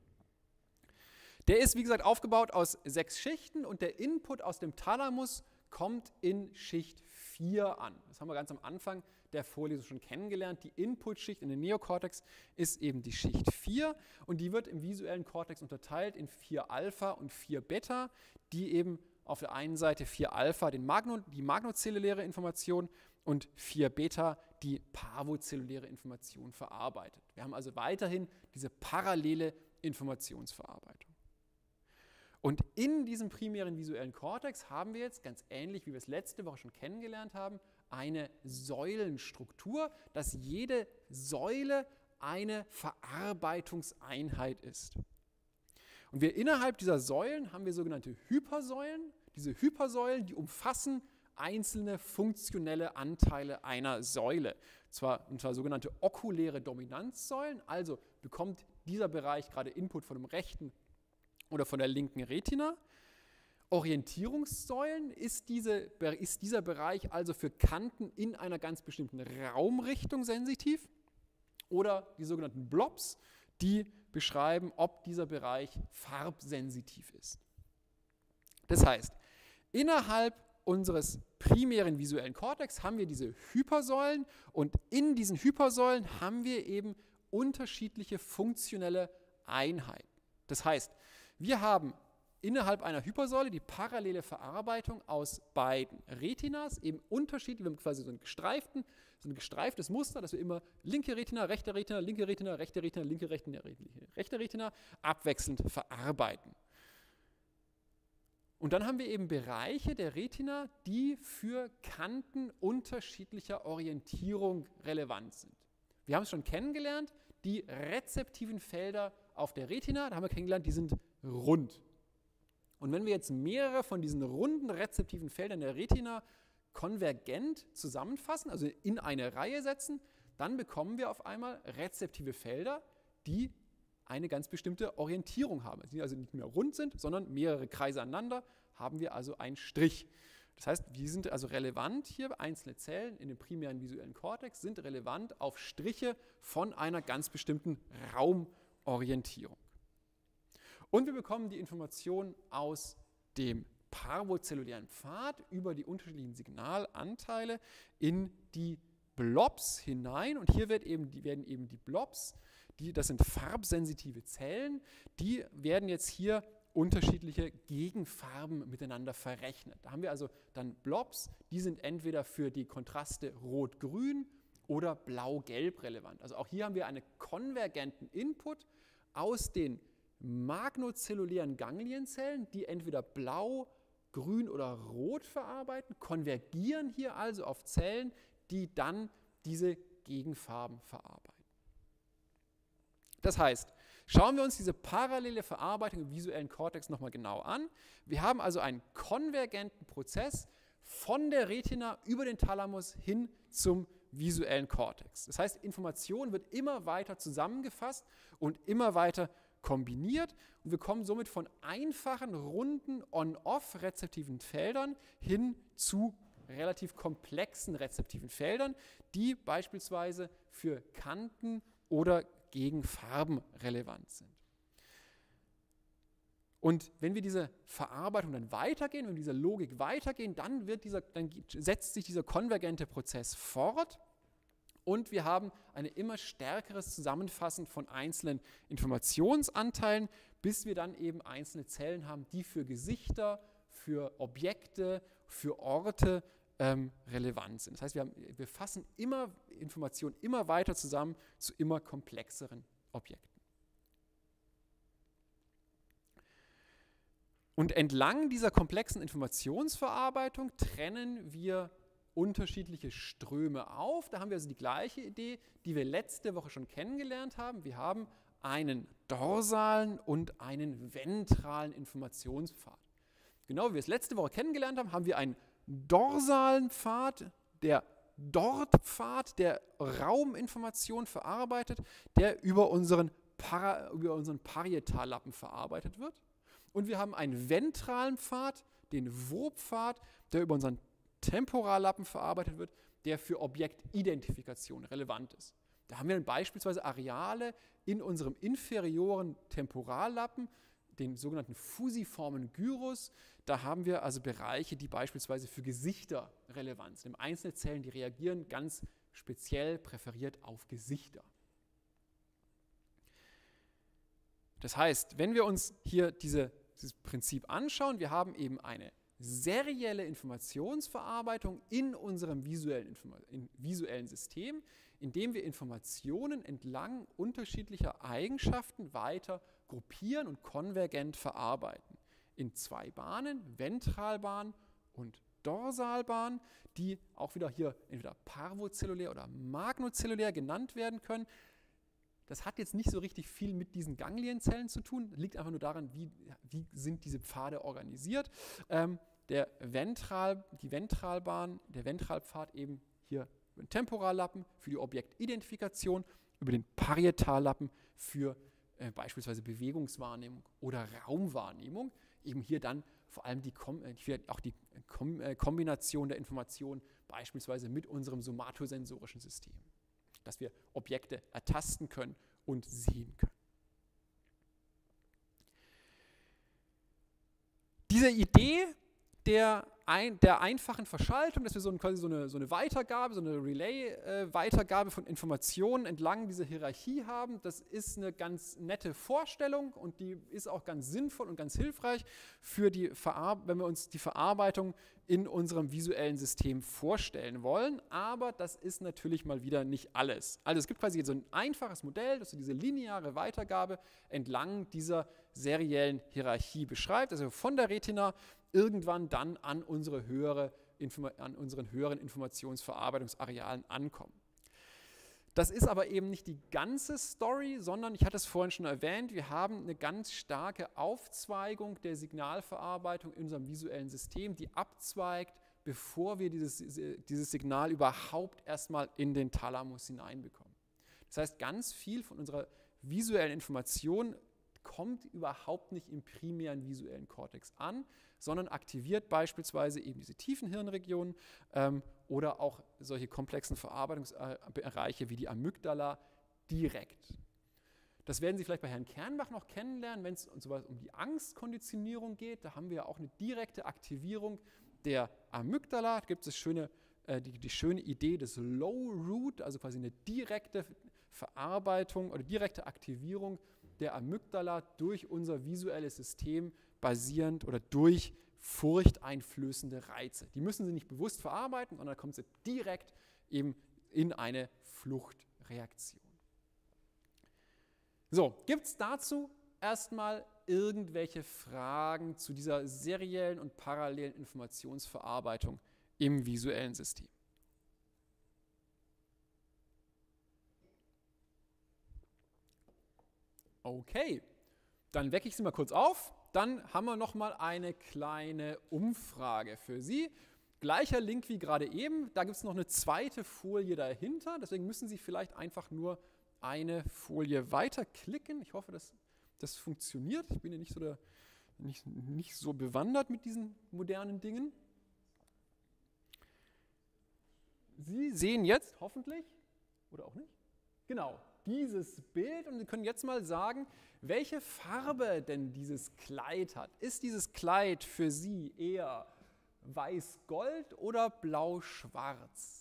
Der ist, wie gesagt, aufgebaut aus 6 Schichten und der Input aus dem Thalamus kommt in Schicht 4 an. Das haben wir ganz am Anfang der Vorlesung schon kennengelernt. Die Inputschicht in den Neokortex ist eben die Schicht 4 und die wird im visuellen Kortex unterteilt in 4 Alpha und 4 Beta, die eben auf der einen Seite 4 Alpha die magnozelluläre Information und 4 Beta die parvozelluläre Information verarbeitet. Wir haben also weiterhin diese parallele Informationsverarbeitung. Und in diesem primären visuellen Kortex haben wir jetzt, ganz ähnlich wie wir es letzte Woche schon kennengelernt haben, eine Säulenstruktur, dass jede Säule eine Verarbeitungseinheit ist. Und wir innerhalb dieser Säulen haben wir sogenannte Hypersäulen. Diese Hypersäulen, die umfassen einzelne funktionelle Anteile einer Säule. Und zwar sogenannte okuläre Dominanzsäulen. Also bekommt dieser Bereich gerade Input von dem rechten oder von der linken Retina. Orientierungssäulen ist dieser Bereich also für Kanten in einer ganz bestimmten Raumrichtung sensitiv. Oder die sogenannten Blobs, die beschreiben, ob dieser Bereich farbsensitiv ist. Das heißt, innerhalb unseres primären visuellen Kortex haben wir diese Hypersäulen und in diesen Hypersäulen haben wir eben unterschiedliche funktionelle Einheiten. Das heißt, wir haben innerhalb einer Hypersäule die parallele Verarbeitung aus beiden Retinas, eben unterschiedlich, wir haben quasi so ein gestreiftes Muster, dass wir immer linke Retina, rechte Retina, linke Retina, rechte Retina, linke Retina, rechte Retina abwechselnd verarbeiten. Und dann haben wir eben Bereiche der Retina, die für Kanten unterschiedlicher Orientierung relevant sind. Wir haben es schon kennengelernt, die rezeptiven Felder auf der Retina, da haben wir kennengelernt, die sind rund. Und wenn wir jetzt mehrere von diesen runden rezeptiven Feldern der Retina konvergent zusammenfassen, also in eine Reihe setzen, dann bekommen wir auf einmal rezeptive Felder, die eine ganz bestimmte Orientierung haben. Die also nicht mehr rund sind, sondern mehrere Kreise aneinander, haben wir also einen Strich. Das heißt, die sind also relevant hier, einzelne Zellen in dem primären visuellen Kortex sind relevant auf Striche von einer ganz bestimmten Raumorientierung. Und wir bekommen die Information aus dem parvozellulären Pfad über die unterschiedlichen Signalanteile in die Blobs hinein. Und hier werden eben die Blobs, das sind farbsensitive Zellen, die werden jetzt hier unterschiedliche Gegenfarben miteinander verrechnet. Da haben wir also dann Blobs, die sind entweder für die Kontraste Rot-Grün oder Blau-Gelb relevant. Also auch hier haben wir einen konvergenten Input aus den magnozellulären Ganglienzellen, die entweder blau, grün oder rot verarbeiten, konvergieren hier also auf Zellen, die dann diese Gegenfarben verarbeiten. Das heißt, schauen wir uns diese parallele Verarbeitung im visuellen Kortex nochmal genau an. Wir haben also einen konvergenten Prozess von der Retina über den Thalamus hin zum visuellen Kortex. Das heißt, Information wird immer weiter zusammengefasst und immer weiter kombiniert und wir kommen somit von einfachen, runden On-Off-rezeptiven Feldern hin zu relativ komplexen rezeptiven Feldern, die beispielsweise für Kanten oder gegen Farben relevant sind. Und wenn wir diese Verarbeitung dann weitergehen, wenn wir diese Logik weitergehen, dann setzt sich dieser konvergente Prozess fort und wir haben ein immer stärkeres Zusammenfassen von einzelnen Informationsanteilen, bis wir dann eben einzelne Zellen haben, die für Gesichter, für Objekte, für Orte relevant sind. Das heißt, wir fassen immer Informationen immer weiter zusammen zu immer komplexeren Objekten. Und entlang dieser komplexen Informationsverarbeitung trennen wir unterschiedliche Ströme auf. Da haben wir also die gleiche Idee, die wir letzte Woche schon kennengelernt haben. Wir haben einen dorsalen und einen ventralen Informationspfad. Genau wie wir es letzte Woche kennengelernt haben, haben wir einen dorsalen Pfad, der Dort-Pfad, der Rauminformation verarbeitet, der über unseren Parietallappen verarbeitet wird. Und wir haben einen ventralen Pfad, den Wo-Pfad, der über unseren Temporallappen verarbeitet wird, der für Objektidentifikation relevant ist. Da haben wir dann beispielsweise Areale in unserem inferioren Temporallappen, den sogenannten fusiformen Gyrus. Da haben wir also Bereiche, die beispielsweise für Gesichter relevant sind. Einzelne Zellen, die reagieren ganz speziell präferiert auf Gesichter. Das heißt, wenn wir uns hier dieses Prinzip anschauen, wir haben eben eine serielle Informationsverarbeitung in unserem visuellen System, indem wir Informationen entlang unterschiedlicher Eigenschaften weiter gruppieren und konvergent verarbeiten. In zwei Bahnen, Ventralbahn und Dorsalbahn, die auch wieder hier entweder parvozellulär oder magnozellulär genannt werden können. Das hat jetzt nicht so richtig viel mit diesen Ganglienzellen zu tun, liegt einfach nur daran, wie sind diese Pfade organisiert. Die Ventralbahn, der Ventralpfad eben hier über den Temporallappen für die Objektidentifikation, über den Parietallappen für beispielsweise Bewegungswahrnehmung oder Raumwahrnehmung, eben hier dann vor allem die Kombination der Informationen beispielsweise mit unserem somatosensorischen System, dass wir Objekte ertasten können und sehen können. Diese Idee der einfachen Verschaltung, dass wir quasi so eine Weitergabe, so eine Relay-Weitergabe von Informationen entlang dieser Hierarchie haben, das ist eine ganz nette Vorstellung und die ist auch ganz sinnvoll und ganz hilfreich für wenn wir uns die Verarbeitung in unserem visuellen System vorstellen wollen, aber das ist natürlich mal wieder nicht alles. Also es gibt quasi so ein einfaches Modell, das so diese lineare Weitergabe entlang dieser seriellen Hierarchie beschreibt, also von der Retina irgendwann dann an unseren höheren Informationsverarbeitungsarealen ankommen. Das ist aber eben nicht die ganze Story, sondern, ich hatte es vorhin schon erwähnt, wir haben eine ganz starke Aufzweigung der Signalverarbeitung in unserem visuellen System, die abzweigt, bevor wir dieses Signal überhaupt erstmal in den Thalamus hineinbekommen. Das heißt, ganz viel von unserer visuellen Information kommt überhaupt nicht im primären visuellen Kortex an, sondern aktiviert beispielsweise eben diese tiefen Hirnregionen oder auch solche komplexen Verarbeitungsbereiche wie die Amygdala direkt. Das werden Sie vielleicht bei Herrn Kernbach noch kennenlernen, wenn es um die Angstkonditionierung geht. Da haben wir auch eine direkte Aktivierung der Amygdala. Da gibt es die schöne Idee des Low Root, also quasi eine direkte Verarbeitung oder direkte Aktivierung der Amygdala durch unser visuelles System basierend oder durch furchteinflößende Reize. Die müssen Sie nicht bewusst verarbeiten, sondern da kommt sie direkt eben in eine Fluchtreaktion. So, gibt es dazu erstmal irgendwelche Fragen zu dieser seriellen und parallelen Informationsverarbeitung im visuellen System? Okay, dann wecke ich Sie mal kurz auf. Dann haben wir noch mal eine kleine Umfrage für Sie. Gleicher Link wie gerade eben. Da gibt es noch eine zweite Folie dahinter. Deswegen müssen Sie vielleicht einfach nur eine Folie weiterklicken. Ich hoffe, dass das funktioniert. Ich bin ja nicht so bewandert mit diesen modernen Dingen. Sie sehen jetzt hoffentlich, oder auch nicht, genau, dieses Bild, und Sie können jetzt mal sagen, welche Farbe denn dieses Kleid hat. Ist dieses Kleid für Sie eher weiß-gold oder blau-schwarz?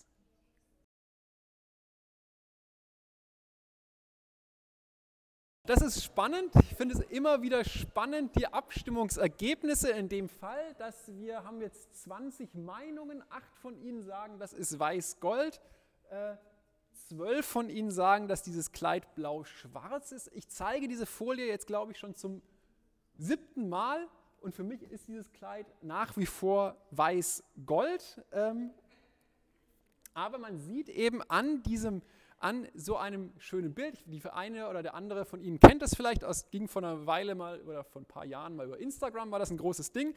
Das ist spannend. Ich finde es immer wieder spannend, die Abstimmungsergebnisse in dem Fall, dass wir haben jetzt 20 Meinungen, 8 von Ihnen sagen, das ist weiß-gold, 12 von Ihnen sagen, dass dieses Kleid blau-schwarz ist. Ich zeige diese Folie jetzt, glaube ich, schon zum 7. Mal und für mich ist dieses Kleid nach wie vor weiß-gold. Aber man sieht eben an so einem schönen Bild, die eine oder der andere von Ihnen kennt das vielleicht, es ging vor einer Weile mal oder vor ein paar Jahren mal über Instagram, war das ein großes Ding.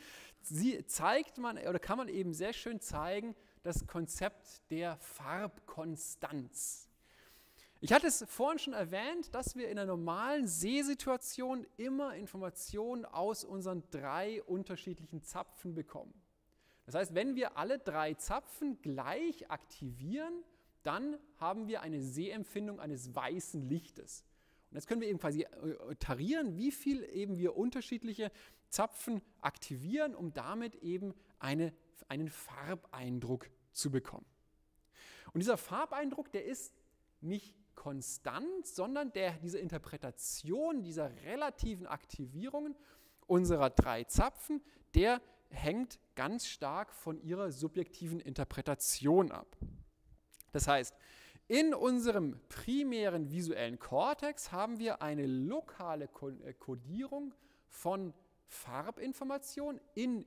Kann man eben sehr schön zeigen, das Konzept der Farbkonstanz. Ich hatte es vorhin schon erwähnt, dass wir in einer normalen Sehsituation immer Informationen aus unseren 3 unterschiedlichen Zapfen bekommen. Das heißt, wenn wir alle 3 Zapfen gleich aktivieren, dann haben wir eine Sehempfindung eines weißen Lichtes. Und jetzt können wir eben quasi tarieren, wie viel eben wir unterschiedliche Zapfen aktivieren, um damit eben einen Farbeindruck zu bekommen. Und dieser Farbeindruck, der ist nicht konstant, sondern diese Interpretation dieser relativen Aktivierungen unserer 3 Zapfen, der hängt ganz stark von ihrer subjektiven Interpretation ab. Das heißt, in unserem primären visuellen Kortex haben wir eine lokale Kodierung von Farbinformationen in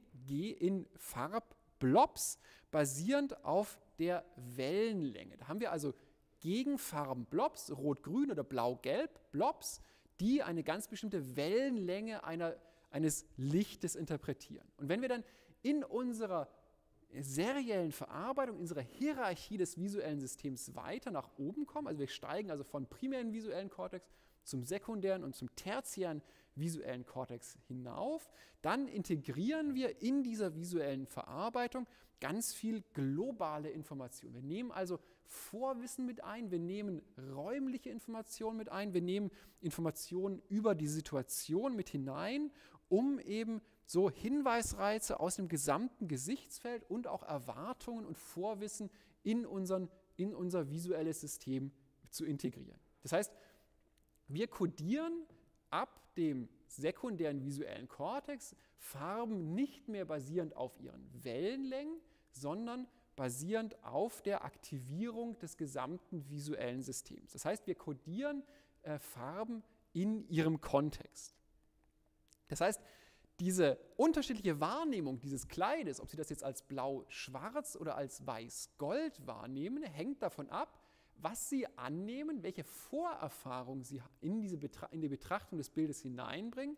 Farbblobs basierend auf der Wellenlänge. Da haben wir also Gegenfarbenblobs, rot-grün oder blau-gelb Blobs, die eine ganz bestimmte Wellenlänge eines Lichtes interpretieren. Und wenn wir dann in unserer seriellen Verarbeitung, in unserer Hierarchie des visuellen Systems weiter nach oben kommen, also wir steigen also vom primären visuellen Kortex zum sekundären und zum tertiären visuellen Kortex hinauf, dann integrieren wir in dieser visuellen Verarbeitung ganz viel globale Information. Wir nehmen also Vorwissen mit ein, wir nehmen räumliche Informationen mit ein, wir nehmen Informationen über die Situation mit hinein, um eben so Hinweisreize aus dem gesamten Gesichtsfeld und auch Erwartungen und Vorwissen in unser visuelles System zu integrieren. Das heißt, wir kodieren ab dem sekundären visuellen Kortex Farben nicht mehr basierend auf ihren Wellenlängen, sondern basierend auf der Aktivierung des gesamten visuellen Systems. Das heißt, wir kodieren Farben in ihrem Kontext. Das heißt, diese unterschiedliche Wahrnehmung dieses Kleides, ob Sie das jetzt als blau-schwarz oder als weiß-gold wahrnehmen, hängt davon ab, was Sie annehmen, welche Vorerfahrungen Sie in die Betrachtung des Bildes hineinbringen,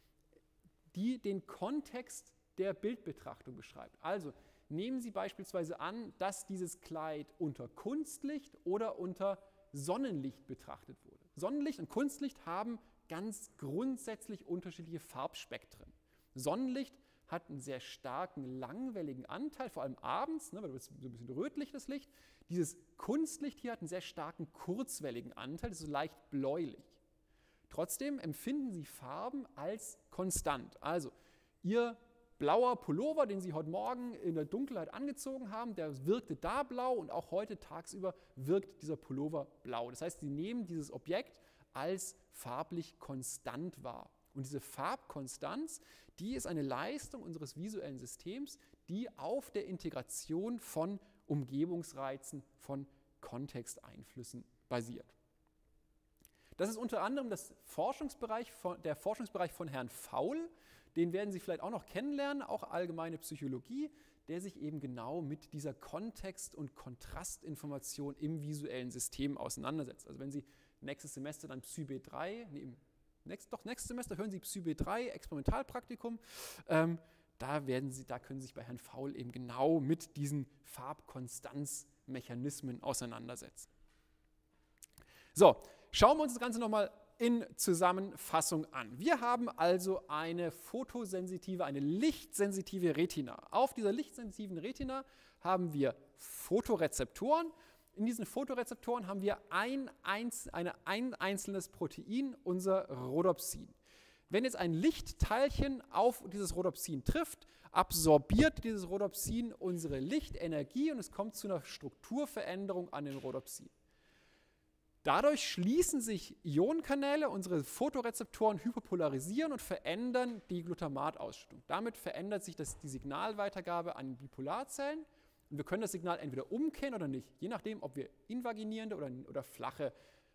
die den Kontext der Bildbetrachtung beschreibt. Also nehmen Sie beispielsweise an, dass dieses Kleid unter Kunstlicht oder unter Sonnenlicht betrachtet wurde. Sonnenlicht und Kunstlicht haben ganz grundsätzlich unterschiedliche Farbspektren. Sonnenlicht hat einen sehr starken, langwelligen Anteil, vor allem abends, ne, weil das ist so ein bisschen rötliches Licht. Dieses Kunstlicht hier hat einen sehr starken, kurzwelligen Anteil, das ist so leicht bläulich. Trotzdem empfinden Sie Farben als konstant. Also Ihr blauer Pullover, den Sie heute Morgen in der Dunkelheit angezogen haben, der wirkte da blau und auch heute tagsüber wirkt dieser Pullover blau. Das heißt, Sie nehmen dieses Objekt als farblich konstant wahr. Und diese Farbkonstanz, die ist eine Leistung unseres visuellen Systems, die auf der Integration von Umgebungsreizen, von Kontexteinflüssen basiert. Das ist unter anderem der Forschungsbereich von Herrn Faul. Den werden Sie vielleicht auch noch kennenlernen, auch allgemeine Psychologie, der sich eben genau mit dieser Kontext- und Kontrastinformation im visuellen System auseinandersetzt. Also wenn Sie nächstes Semester dann PsyB 3, nächstes Semester hören Sie PsyB 3, Experimentalpraktikum, da können Sie sich bei Herrn Faul eben genau mit diesen Farbkonstanzmechanismen auseinandersetzen. So, schauen wir uns das Ganze nochmal in Zusammenfassung an. Wir haben also eine fotosensitive, eine lichtsensitive Retina. Auf dieser lichtsensitiven Retina haben wir Photorezeptoren. In diesen Photorezeptoren haben wir ein einzelnes Protein, unser Rhodopsin. Wenn jetzt ein Lichtteilchen auf dieses Rhodopsin trifft, absorbiert dieses Rhodopsin unsere Lichtenergie und es kommt zu einer Strukturveränderung an den Rhodopsin. Dadurch schließen sich Ionenkanäle, unsere Photorezeptoren hyperpolarisieren und verändern die Glutamatausschüttung. Damit verändert sich die Signalweitergabe an Bipolarzellen und wir können das Signal entweder umkehren oder nicht, je nachdem, ob wir invaginierende oder flache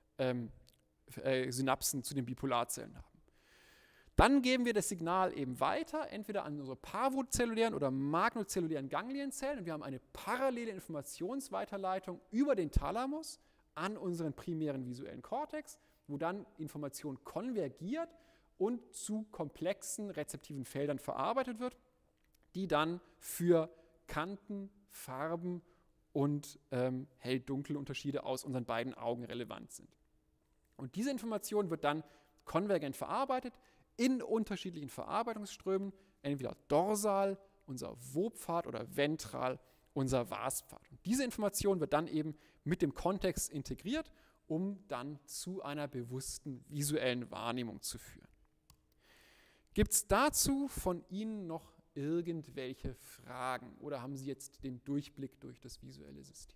Synapsen zu den Bipolarzellen haben. Dann geben wir das Signal eben weiter, entweder an unsere parvozellulären oder magnozellulären Ganglienzellen und wir haben eine parallele Informationsweiterleitung über den Thalamus an unseren primären visuellen Kortex, wo dann Information konvergiert und zu komplexen rezeptiven Feldern verarbeitet wird, die dann für Kanten, Farben und Hell-Dunkel-Unterschiede aus unseren beiden Augen relevant sind. Und diese Information wird dann konvergent verarbeitet in unterschiedlichen Verarbeitungsströmen, entweder dorsal, unser Wobpfad, oder ventral, unser Vaspfad. Und diese Information wird dann eben mit dem Kontext integriert, um dann zu einer bewussten visuellen Wahrnehmung zu führen. Gibt es dazu von Ihnen noch irgendwelche Fragen oder haben Sie jetzt den Durchblick durch das visuelle System?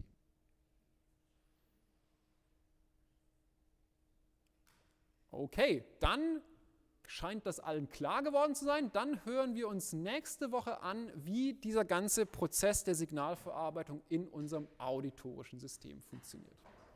Okay, dann scheint das allen klar geworden zu sein. Dann hören wir uns nächste Woche an, wie dieser ganze Prozess der Signalverarbeitung in unserem auditorischen System funktioniert.